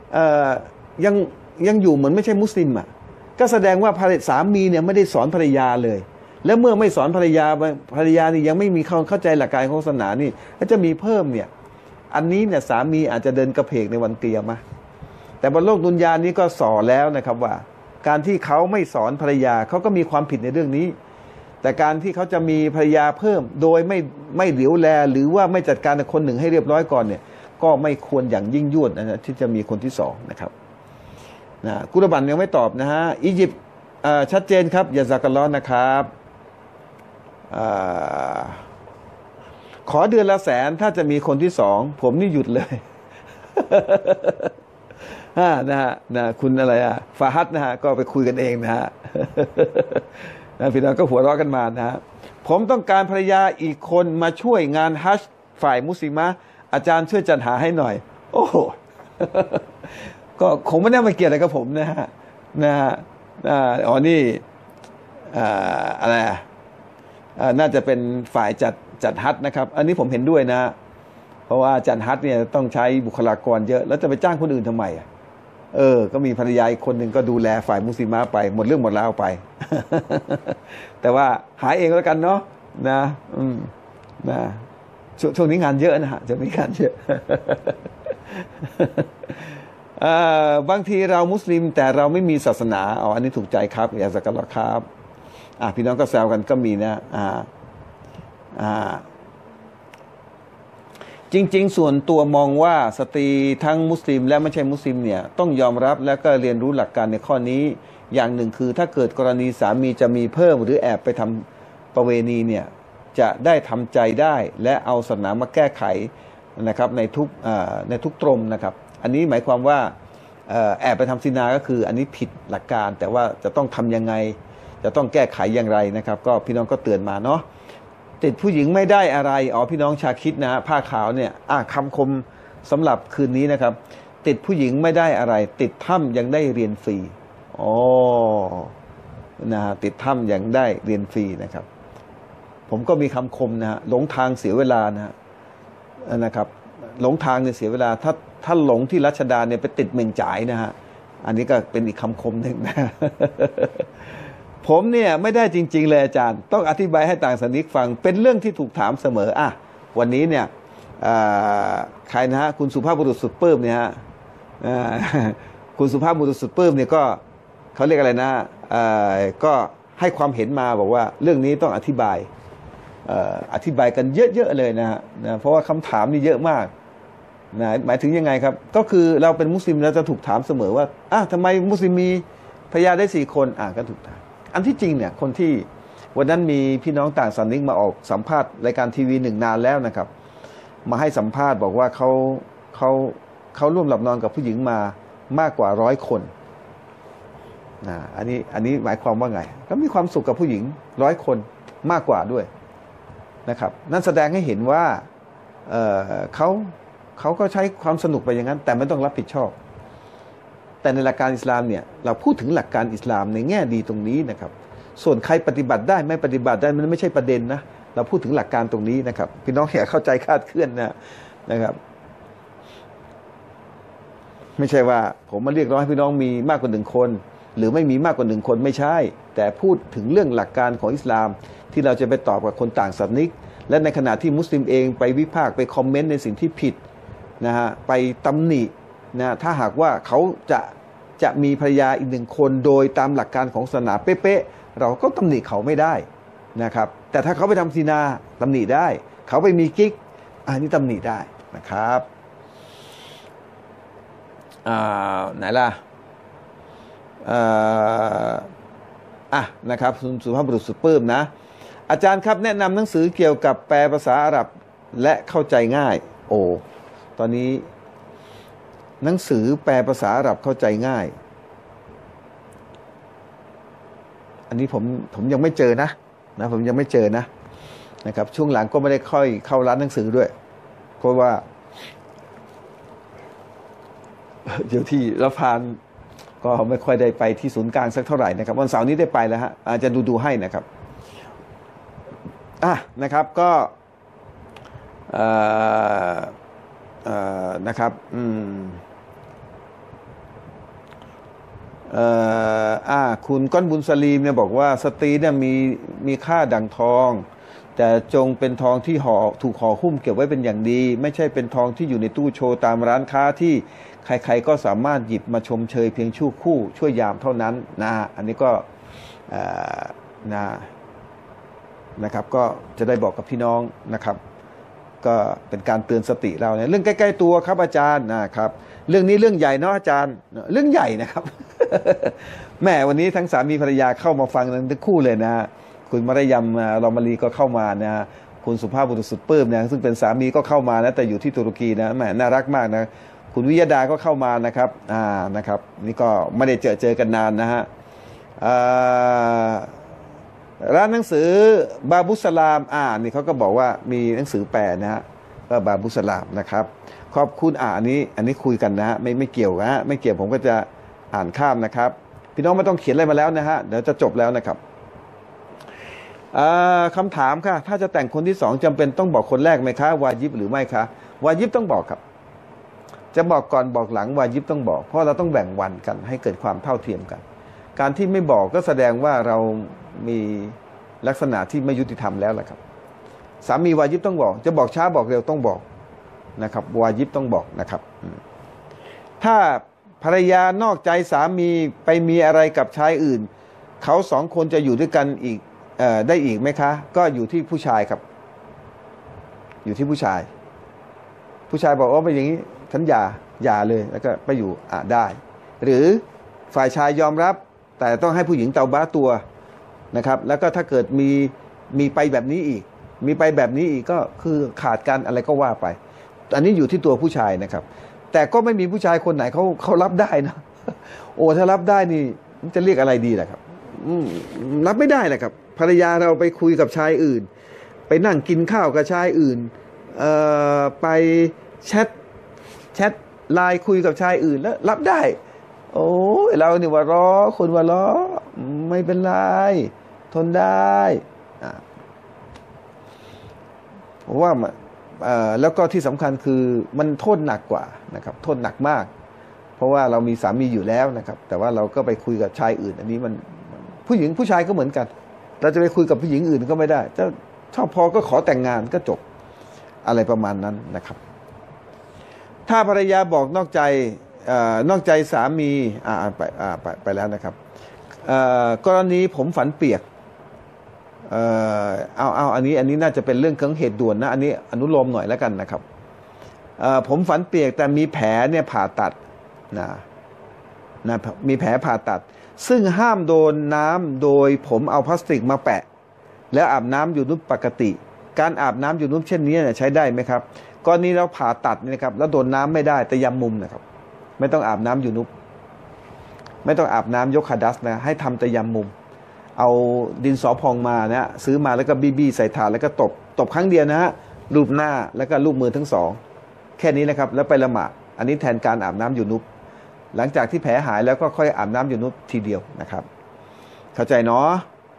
ยังอยู่เหมือนไม่ใช่มุสลิมก็แสดงว่าสามีเนี่ยไม่ได้สอนภรรยาเลยแล้วเมื่อไม่สอนภรรยานี่ยังไม่มีเข้าใจหลักการของศาสนานี่แล้วจะมีเพิ่มเนี่ยอันนี้เนี่ยสามีอาจจะเดินกระเพกในวันเกียรติแต่บนโลกดุนยานี้ก็สอนแล้วนะครับว่าการที่เขาไม่สอนภรรยาเขาก็มีความผิดในเรื่องนี้แต่การที่เขาจะมีภรรยาเพิ่มโดยไม่เหลียวแลหรือว่าไม่จัดการกับคนหนึ่งให้เรียบร้อยก่อนเนี่ยก็ไม่ควรอย่างยิ่งยวดนะที่จะมีคนที่สองนะครับกุรบันยังไม่ตอบนะฮะอียิปต์ชัดเจนครับอย่าซักกันล้อนะครับขอเดือนละ100,000ถ้าจะมีคนที่สองผมนี่หยุดเลยนะฮะคุณอะไรฟาฮัดนะฮะก็ไปคุยกันเองนะฮะพี่น้องก็หัวเราะกันมานะฮะผมต้องการภรรยาอีกคนมาช่วยงานฮัจญ์ฝ่ายมุสลิมะอาจารย์ช่วยจัดหาให้หน่อยโอ้โหก็คงไม่ได้มาเกี่ยวอะไรกับผมนะฮะนี่อะไรน่าจะเป็นฝ่ายจัดฮัจญ์นะครับอันนี้ผมเห็นด้วยนะเพราะว่าจัดฮัจญ์เนี่ยต้องใช้บุคลากรเยอะแล้วจะไปจ้างคนอื่นทำไมก็มีภรรยาอีกคนหนึ่งก็ดูแลฝ่ายมุสลิมะไปหมดเรื่องหมดราวไป แต่ว่าหาเองแล้วกันเนาะนะช่วงนี้งานเยอะนะฮะจะมีงานเยอะ บางทีเรามุสลิมแต่เราไม่มีศาสนาอันนี้ถูกใจครับอย่าสักการะครับพี่น้องก็แซวกันก็มีนะจริงๆส่วนตัวมองว่าสตรีทั้งมุสลิมและไม่ใช่มุสลิมเนี่ยต้องยอมรับและก็เรียนรู้หลักการในข้อนี้อย่างหนึ่งคือถ้าเกิดกรณีสามีจะมีเพิ่มหรือแอบไปทำประเวณีเนี่ยจะได้ทำใจได้และเอาศาสนามาแก้ไขนะครับในทุกตรมนะครับอันนี้หมายความว่าแอบไปทำซินาก็คืออันนี้ผิดหลักการแต่ว่าจะต้องทำยังไงจะต้องแก้ไขอย่างไรนะครับก็พี่น้องก็เตือนมาเนาะติดผู้หญิงไม่ได้อะไรพี่น้องชาคิดนะผ้าขาวเนี่ยคำคมสำหรับคืนนี้นะครับติดผู้หญิงไม่ได้อะไรติดถ้ำยังได้เรียนฟรีติดถ้ำยังได้เรียนฟรีนะครับผมก็มีคำคมนะฮะหลงทางเสียเวลานะครับหลงทางเนี่ยเสียเวลาถ้าหลงที่รัชดาเนี่ยไปติดเม่งจ่ายนะฮะอันนี้ก็เป็นอีกคำคมหนึ่งนะ ผมเนี่ยไม่ได้จริงๆเลยอาจารย์ต้องอธิบายให้ต่างศาสนิกฟังเป็นเรื่องที่ถูกถามเสมอวันนี้เนี่ยใครนะฮะคุณสุภาพบุรุษสุดปลื้มเนี่ยฮะคุณสุภาพบุรุษสุดปลื้มเนี่ยก็เขาเรียกอะไรนะก็ให้ความเห็นมาบอกว่าเรื่องนี้ต้องอธิบายกันเยอะๆเลยนะฮะเพราะว่าคำถามนี่เยอะมากนะหมายถึงยังไงครับก็คือเราเป็นมุสลิมเราจะถูกถามเสมอว่าทำไมมุสลิมมีภรรยาได้4 คนก็ถูกถามอันที่จริงเนี่ยคนที่วันนั้นมีพี่น้องต่างศาสนิกมาออกสัมภาษณ์รายการทีวี1 นานแล้วนะครับมาให้สัมภาษณ์บอกว่าเขาร่วมหลับนอนกับผู้หญิงมากกว่า100 คนอันนี้หมายความว่าไงก็มีความสุขกับผู้หญิง100 คนมากกว่าด้วยนะครับนั่นแสดงให้เห็นว่าเขาก็ใช้ความสนุกไปอย่างนั้นแต่ไม่ต้องรับผิดชอบแต่ในหลักการอิสลามเนี่ยเราพูดถึงหลักการอิสลามในแง่ดีตรงนี้นะครับส่วนใครปฏิบัติได้ไม่ปฏิบัติได้มันไม่ใช่ประเด็นนะเราพูดถึงหลักการตรงนี้นะครับพี่น้องอย่าเข้าใจคลาดเคลื่อนนะครับไม่ใช่ว่าผมมาเรียกร้องให้พี่น้องมีมากกว่า1 คนหรือไม่มีมากกว่า1 คนไม่ใช่แต่พูดถึงเรื่องหลักการของอิสลามที่เราจะไปตอบกับคนต่างศาสนิกและในขณะที่มุสลิมเองไปวิพากษ์ไปคอมเมนต์ในสิ่งที่ผิดนะฮะไปตำหนินะถ้าหากว่าเขาจะมีภรรยาอีก1 คนโดยตามหลักการของศาสนาเป๊ะๆเราก็ตำหนิเขาไม่ได้นะครับแต่ถ้าเขาไปทำซินาตำหนิได้เขาไปมีกิ๊กอันนี้ตำหนิได้นะครับไหนล่ะนะครับสุภาพบุรุษสุดปลื้มนะอาจารย์ครับแนะนำหนังสือเกี่ยวกับแปลภาษาอาหรับและเข้าใจง่ายตอนนี้หนังสือแปลภาษาอาหรับเข้าใจง่ายอันนี้ผมยังไม่เจอนะผมยังไม่เจอนะครับช่วงหลังก็ไม่ได้ค่อยเข้าร้านหนังสือด้วยเพราะว่าเดี๋ยวที่ละพานก็ไม่ค่อยได้ไปที่ศูนย์กลางสักเท่าไหร่นะครับวันเสาร์นี้ได้ไปแล้วฮะอาจจะดูให้นะครับนะครับก็นะครับคุณก้อนบุญสลีมเนี่ยบอกว่าสตรีเนี่ยมีค่าดั่งทองแต่จงเป็นทองที่ถูกห่อหุ้มเก็บไว้เป็นอย่างดีไม่ใช่เป็นทองที่อยู่ในตู้โชว์ตามร้านค้าที่ใครๆก็สามารถหยิบมาชมเชยเพียงชั่วคู่ชั่วยามเท่านั้นอันนี้ก็นะครับก็จะได้บอกกับพี่น้องนะครับก็เป็นการเตือนสติเราเนี่ยเรื่องใกล้ๆตัวครับอาจารย์นะครับเรื่องนี้เรื่องใหญ่เนาะอาจารย์เรื่องใหญ่นะครับ แม่วันนี้ทั้งสามีภรรยาเข้ามาฟังทั้งคู่เลยนะคุณมารยมรอมาลีก็เข้ามานะคุณสุภาพบุรุษสุดปลื้มนะซึ่งเป็นสามีก็เข้ามานะแต่อยู่ที่ตุรกีนะแม่น่ารักมากนะคุณวิยดาก็เข้ามานะครับนะครับนี่ก็ไม่ได้เจอกันนานนะฮะร้านหนังสือบาบุสลามนี่เขาก็บอกว่ามีหนังสือแปลนะฮะก็บาบุสลามนะครับขอบคุณอันนี้คุยกันนะฮะไม่เกี่ยวนะไม่เกี่ยวผมก็จะอ่านข้ามนะครับพี่น้องไม่ต้องเขียนอะไรมาแล้วนะฮะเดี๋ยวจะจบแล้วนะครับคำถามค่ะถ้าจะแต่งคนที่2จำเป็นต้องบอกคนแรกไหมคะวาญิบหรือไม่คะวาญิบต้องบอกครับจะบอกก่อนบอกหลังวาญิบต้องบอกเพราะเราต้องแบ่งวันกันให้เกิดความเท่าเทียมกันการที่ไม่บอกก็แสดงว่าเรามีลักษณะที่ไม่ยุติธรรมแล้วแหละครับสามีวาญิบต้องบอกจะบอกช้าบอกเร็วต้องบอกนะครับวาญิบต้องบอกนะครับถ้าภรรยานอกใจสามีไปมีอะไรกับชายอื่นเขา2 คนจะอยู่ด้วยกันอีกได้อีกไหมคะก็อยู่ที่ผู้ชายครับอยู่ที่ผู้ชายบอกไปอย่างนี้ฉันหย่าเลยแล้วก็ไปอยู่ได้หรือฝ่ายชายยอมรับแต่ต้องให้ผู้หญิงเตาบ้าตัวนะครับแล้วก็ถ้าเกิดมีไปแบบนี้อีกก็คือขาดกันอะไรก็ว่าไปอันนี้อยู่ที่ตัวผู้ชายนะครับแต่ก็ไม่มีผู้ชายคนไหนเขารับได้นะถ้ารับได้นี่จะเรียกอะไรดีล่ะครับรับไม่ได้แหละครับภรรยาเราไปคุยกับชายอื่นไปนั่งกินข้าวกับชายอื่นไปแชทไลน์คุยกับชายอื่นแล้วรับได้เราเนี่ยว่าล้อคนว่าล้อไม่เป็นไรทนได้ผมว่าแล้วก็ที่สำคัญคือมันโทษหนักกว่านะครับโทษหนักมาก เพราะว่าเรามีสามีอยู่แล้วนะครับแต่ว่าเราก็ไปคุยกับชายอื่นอันนี้มันผู้หญิงผู้ชายก็เหมือนกันเราจะไปคุยกับผู้หญิงอื่นก็ไม่ได้ถ้าชอบพอก็ขอแต่งงานก็จบอะไรประมาณนั้นนะครับถ้าภรรยาบอกนอกใจสามีไปแล้วนะครับกรณีผมฝันเปียกอันนี้น่าจะเป็นเรื่องของเหตุด่วนนะอันนี้อนุโลมหน่อยแล้วกันนะครับผมฝันเปียกแต่มีแผลเนี่ยผ่าตัดนะมีแผลผ่าตัดซึ่งห้ามโดนน้ำโดยผมเอาพลาสติกมาแปะแล้วอาบน้ำอยู่นุบปกติการอาบน้ำอยู่นุบเช่นนี้ใช้ได้ไหมครับกรณีเราผ่าตัดนี่ครับแล้วโดนน้ำไม่ได้แต่ยำมุมนะครับไม่ต้องอาบน้ำอยู่นุบไม่ต้องอาบน้ำยกคาดัสนะให้ทำแต่ยำมุมเอาดินสอพองมานะซื้อมาแล้วก็บี้ใส่ถาดแล้วก็ตบครั้งเดียวนะฮะรูปหน้าแล้วก็รูปมือทั้งสองแค่นี้นะครับแล้วไปละหมาดอันนี้แทนการอาบน้ำอยู่นุบหลังจากที่แผลหายแล้วก็ค่อยอาบน้ำอยู่นุบทีเดียวนะครับเข้าใจเนาะ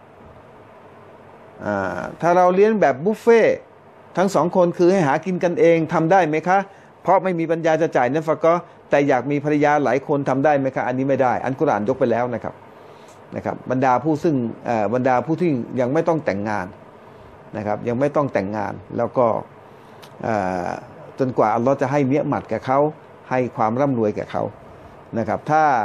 ถ้าเราเลี้ยงแบบบุฟเฟ่ทั้งสองคนคือให้หากินกันเองทำได้ไหมคะเพราะไม่มีปัญญาจะจ่ายนัฟก็แต่อยากมีภรรยาหลายคนทำได้ไหมคะอันนี้ไม่ได้อันกุรอานยกไปแล้วนะครับบรรดาผู้ที่ยังไม่ต้องแต่งงานนะครับยังไม่ต้องแต่งงานแล้วก็จนกว่าอัลลอฮ์จะให้เนียมัดแก่เขาให้ความร่ำรวยแก่เขานะครับ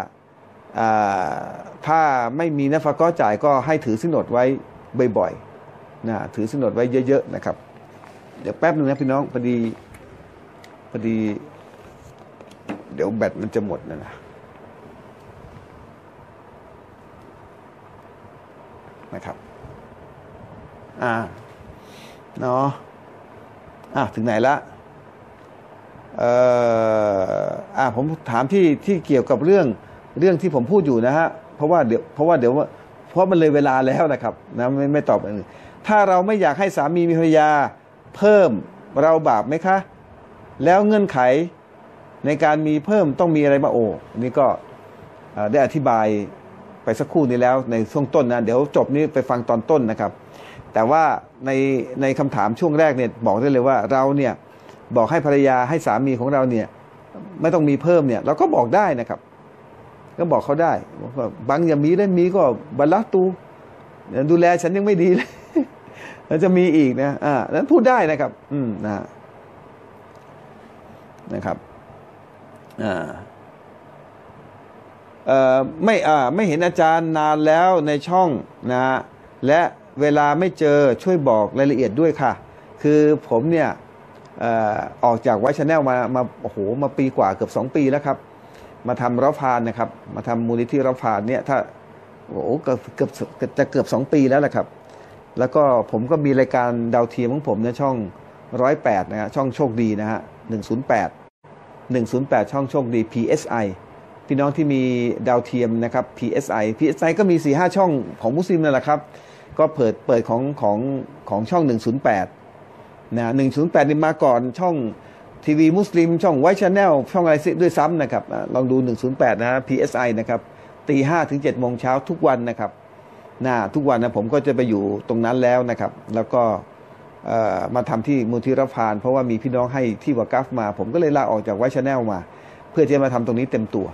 ถ้าไม่มีนัฟก็จ่ายก็ให้ถือสินอดไว้บ่อยๆนะถือสินอดไว้เยอะๆนะครับเดี๋ยวแป๊บนึงนะพี่น้องพอดีเดี๋ยวแบตมันจะหมดนะครับเนาะถึงไหนละผมถามที่เกี่ยวกับเรื่องที่ผมพูดอยู่นะฮะเพราะมันเลยเวลาแล้วนะครับนะไม่ตอบอื่นถ้าเราไม่อยากให้สามีมีภรรยาเพิ่มเราบาปไหมคะแล้วเงื่อนไขในการมีเพิ่มต้องมีอะไรมานี่ก็ได้อธิบายไปสักครู่นี้แล้วในช่วงต้นนะเดี๋ยวจบนี้ไปฟังตอนต้นนะครับแต่ว่าในคำถามช่วงแรกเนี่ยบอกได้เลยว่าเราเนี่ยบอกให้ภรรยาให้สามีของเราเนี่ยไม่ต้องมีเพิ่มเนี่ยเราก็บอกได้นะครับก็บอกเขาได้บางอย่างมีได้มีก็บัลลักตูดูแลฉันยังไม่ดีเลยแล้วจะมีอีกนะนั้นพูดได้นะครับนะครับไม่เห็นอาจารย์นานแล้วในช่องนะและเวลาไม่เจอช่วยบอกรายละเอียดด้วยค่ะคือผมเนี่ยออกจากไวท์ชาแนลมาโอ้โหมาปีกว่าเกือบ2 ปีแล้วครับมาทำรับพานนะครับมาทำมูลนิธิรับพานเนี่ยถ้าโอ้โหเกือบ2 ปีแล้วแหละครับแล้วก็ผมก็มีรายการดาวเทียมของผมในช่อง108นะฮะช่องโชคดีนะฮะ108ช่องโชคดี PSI พี่น้องที่มีดาวเทียมนะครับ PSI ก็มี 4-5 ช่องของมุสลิมนั่นแหละครับก็เปิดของช่อง108นะ108นี่มาก่อนช่องทีวีมุสลิมช่องไวท์ชาแนลช่องอะไรด้วยซ้ำนะครับลองดู108นะฮะ PSI นะครับตี 5 ถึง 7 โมงเช้าทุกวันนะครับทุกวันนะผมก็จะไปอยู่ตรงนั้นแล้วนะครับแล้วก็มาทำที่มูลที่รับพานเพราะว่ามีพี่น้องให้ที่วากัฟมาผมก็เลยลาออกจากไวท์ชาแนลมาเพื่อจะมาทำตรงนี้เต็มตัว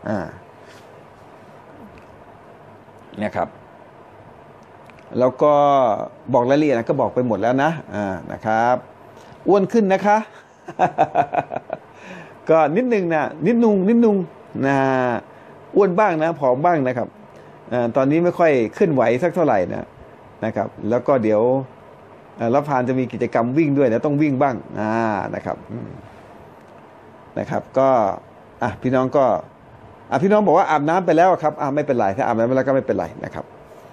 นะครับแล้วก็บอกรายละเอียดก็บอกไปหมดแล้วนะครับอ้วนขึ้นนะคะ ก็นิดนึงนิดนึงอ้วนบ้างนะผอมบ้างนะครับตอนนี้ไม่ค่อยขึ้นไหวสักเท่าไหร่นะครับแล้วก็เดี๋ยวรับพานจะมีกิจกรรมวิ่งด้วยนะต้องวิ่งบ้างนะครับก็พี่น้องก็พี่น้องบอกว่าอาบน้ำไปแล้วครับไม่เป็นไรถ้าอาบน้ำไปแล้วก็ไม่เป็นไรนะครับ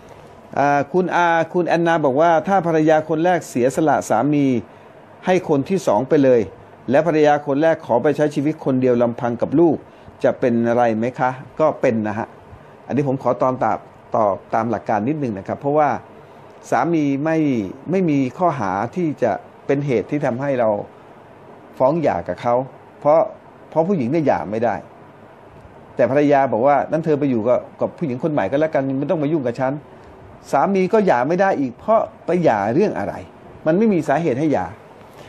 คุณแอนนาบอกว่าถ้าภรรยาคนแรกเสียสละสามีให้คนที่2ไปเลยและภรรยาคนแรกขอไปใช้ชีวิตคนเดียวลำพังกับลูกจะเป็นอะไรไหมคะก็เป็นนะฮะอันนี้ผมขอตอบตามหลักการนิดนึงนะครับเพราะว่าสามีไม่มีข้อหาที่จะเป็นเหตุที่ทำให้เราฟ้องหย่ากับเขาเพราะผู้หญิงเนี่ยหย่าไม่ได้แต่ภรรยาบอกว่านั่นเธอไปอยู่กับผู้หญิงคนใหม่ก็แล้วกันไม่ต้องมายุ่งกับฉันสามีก็หย่าไม่ได้อีกเพราะไปหย่าเรื่องอะไรมันไม่มีสาเหตุให้หย่า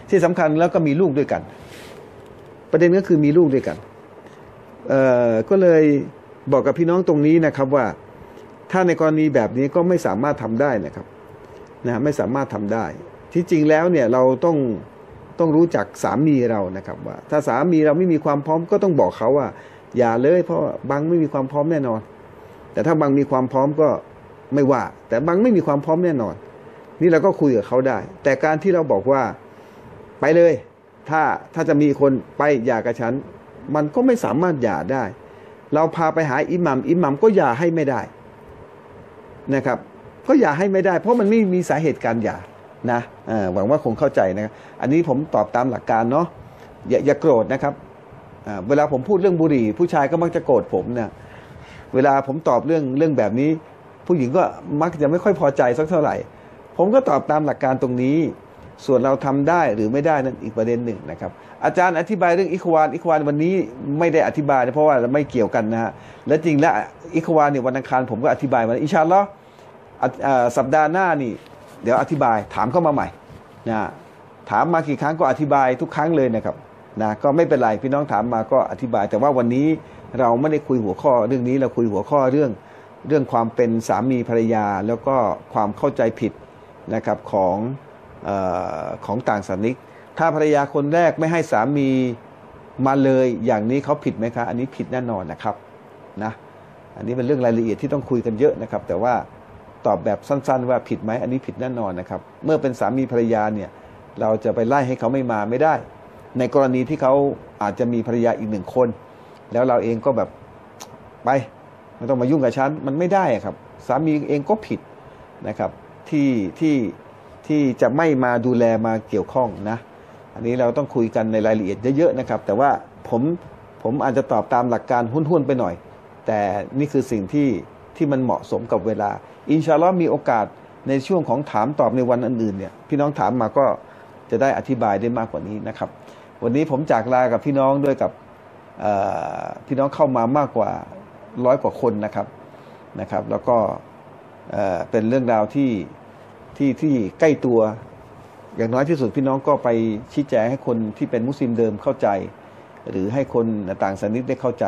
ที่สำคัญแล้วก็มีลูกด้วยกันประเด็นก็คือมีลูกด้วยกันก็เลยบอกกับพี่น้องตรงนี้นะครับว่าถ้าในกรณีแบบนี้ก็ไม่สามารถทำได้นะครับไม่สามารถทำได้ที่จริงแล้วเนี่ยเราต้องรู้จักสามีเรานะครับว่าถ้าสามีเราไม่มีความพร้อมก็ต้องบอกเขาว่าอย่าเลยเพราะบางไม่มีความพร้อมแน่นอนแต่ถ้าบางมีความพร้อมก็ไม่ว่าแต่บางไม่มีความพร้อมแน่นอนนี่เราก็คุยกับเขาได้แต่การที่เราบอกว่าไปเลยถ้าจะมีคนไปหย่ากับฉันมันก็ไม่สามารถหย่าได้เราพาไปหาอิหมัมก็หย่าให้ไม่ได้นะครับก็หย่าให้ไม่ได้เพราะมันไม่มีสาเหตุการหย่านะหวังว่าคงเข้าใจนะครับอันนี้ผมตอบตามหลักการเนาะอย่าโกรธนะครับเวลาผมพูดเรื่องบุหรี่ผู้ชายก็มักจะโกรธผมนะเวลาผมตอบเรื่องแบบนี้ผู้หญิงก็มักจะไม่ค่อยพอใจสักเท่าไหร่ผมก็ตอบตามหลักการตรงนี้ส่วนเราทำได้หรือไม่ได้นั่นอีกประเด็นหนึ่งนะครับอาจารย์อธิบายเรื่องอิควานวันนี้ไม่ได้อธิบายเพราะว่าไม่เกี่ยวกันนะฮะและจริงแล้วอิควานเนี่ยวันอังคารผมก็อธิบายมาอินชาอัลลอฮ์สัปดาห์หน้านี่เดี๋ยวอธิบายถามเข้ามาใหม่นะถามมากี่ครั้งก็อธิบายทุกครั้งเลยนะครับนะก็ไม่เป็นไรพี่น้องถามมาก็อธิบายแต่ว่าวันนี้เราไม่ได้คุยหัวข้อเรื่องนี้เราคุยหัวข้อเรื่องความเป็นสามีภรรยาแล้วก็ความเข้าใจผิดนะครับของต่างศาสนิกถ้าภรรยาคนแรกไม่ให้สามีมาเลยอย่างนี้เขาผิดไหมคะอันนี้ผิดแน่นอนนะครับนะอันนี้เป็นเรื่องรายละเอียดที่ต้องคุยกันเยอะนะครับแต่ว่าตอบแบบสั้นๆว่าผิดไหมอันนี้ผิดแน่นอนนะครับเมื่อเป็นสามีภรรยาเนี่ยเราจะไปไล่ให้เขาไม่มาไม่ได้ในกรณีที่เขาอาจจะมีภรรยาอีกหนึ่งคนแล้วเราเองก็แบบไปไม่ต้องมายุ่งกับฉันมันไม่ได้ครับสามีเองก็ผิดนะครับที่จะไม่มาดูแลมาเกี่ยวข้องนะอันนี้เราต้องคุยกันในรายละเอียดเยอะๆนะครับแต่ว่าผมอาจจะตอบตามหลักการหุ้นๆไปหน่อยแต่นี่คือสิ่งที่มันเหมาะสมกับเวลาอินชาอัลลอฮ์มีโอกาสในช่วงของถามตอบในวันอื่นๆเนี่ยพี่น้องถามมาก็จะได้อธิบายได้มากกว่านี้นะครับวันนี้ผมจากลากับพี่น้องด้วยกับพี่น้องเข้ามามากกว่า100 กว่าคนนะครับแล้วก็เป็นเรื่องราวที่ใกล้ตัวอย่างน้อยที่สุดพี่น้องก็ไปชี้แจงให้คนที่เป็นมุสลิมเดิมเข้าใจหรือให้คนต่างศาสนิกได้เข้าใจ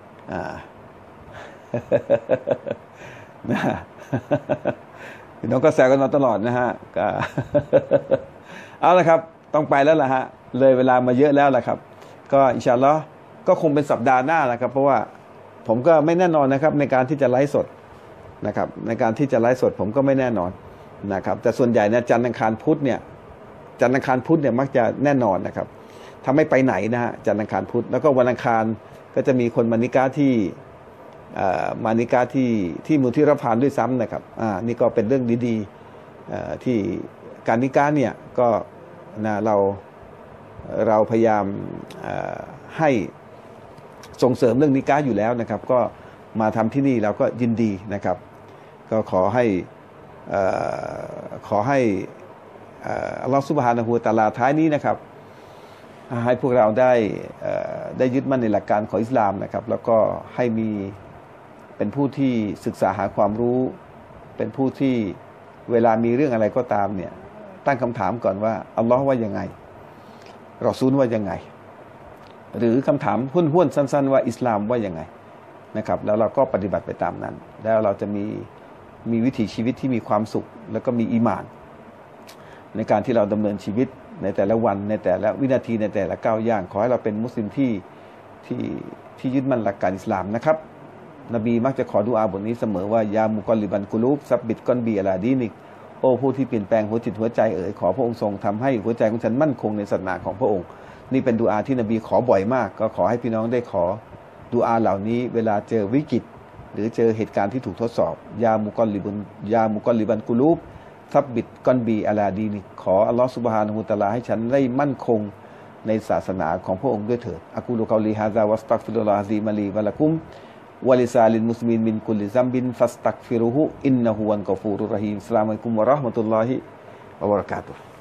นะพี่น้องก็แซวกันมาตลอดนะฮะเอาละครับต้องไปแล้วล่ะฮะเลยเวลามาเยอะแล้วล่ะครับก็อินชาอัลลอฮ์ก็คงเป็นสัปดาห์หน้านะครับเพราะว่าผมก็ไม่แน่นอนนะครับในการที่จะไลฟ์สดนะครับในการที่จะไลฟ์สดผมก็ไม่แน่นอนนะครับแต่ส่วนใหญ่เนี่ยจันทร์อังคารพุธเนี่ยมักจะแน่นอนนะครับทำให้ไปไหนนะฮะจันทร์อังคารพุธแล้วก็วันอังคารก็จะมีคนมานิกาที่มูลที่รับผ่านด้วยซ้ำนะครับนี่ก็เป็นเรื่องดีๆที่การนิกาเนี่ยก็นะเราพยายามให้ส่งเสริมเรื่องนิกาอยู่แล้วนะครับก็มาทำที่นี่เราก็ยินดีนะครับก็ขอให้อัลลอฮฺซุบฮานะฮูวะตะอาลาท้ายนี้นะครับให้พวกเราได้ยึดมั่นในหลักการของอิสลามนะครับแล้วก็ให้เป็นผู้ที่ศึกษาหาความรู้เป็นผู้ที่เวลามีเรื่องอะไรก็ตามเนี่ยตั้งคำถามก่อนว่าอัลลอฮ์ว่ายังไงรอซูลว่ายังไงหรือคำถามห้วนๆสั้นๆว่าอิสลามว่ายังไงนะครับแล้วเราก็ปฏิบัติไปตามนั้นแล้วเราจะมีวิถีชีวิตที่มีความสุขแล้วก็มีอีหม่านในการที่เราดำเนินชีวิตในแต่ละวันในแต่ละวินาทีในแต่ละก้าวย่างขอให้เราเป็นมุสลิมที่ยึดมั่นหลักการอิสลามนะครับนบีมักจะขอดุอาบทนี้เสมอว่ายามุกอลิบันกุลูบซับบิดกอนบีอะลาดีนิกโอ้ผู้ที่เปลี่ยนแปลงหัวจิตหัวใจขอพระองค์ทรงทำให้หัวใจของฉันมั่นคงในศาสนาของพระองค์นี่เป็นดุอาที่นบีขอบ่อยมากก็ขอให้พี่น้องได้ขอดุอาเหล่านี้เวลาเจอวิกฤตหรือเจอเหตุการณ์ที่ถูกทดสอบยามุกอลิบันกุลูบซับบิดกอนบีอะลาดีนิกขออัลลอฮฺซุบฮานะฮูวะตะอาลาให้ฉันได้มั่นคงในศาสนาของพระองค์ด้วยเถิดอะกูลุกอลีฮาซาวัสตักฟิรุลลอฮะซีมะลีวะละกุมวะลิซาลิลมุสลิมินมินกุลิซัมบินฟัสตักฟิรุฮุอินนะฮูวัลกอฟูรุรเราะฮีมอัสสลามุอะลัยกุมวะเราะห์มะตุลลอฮิวะบะเราะกาตุฮ์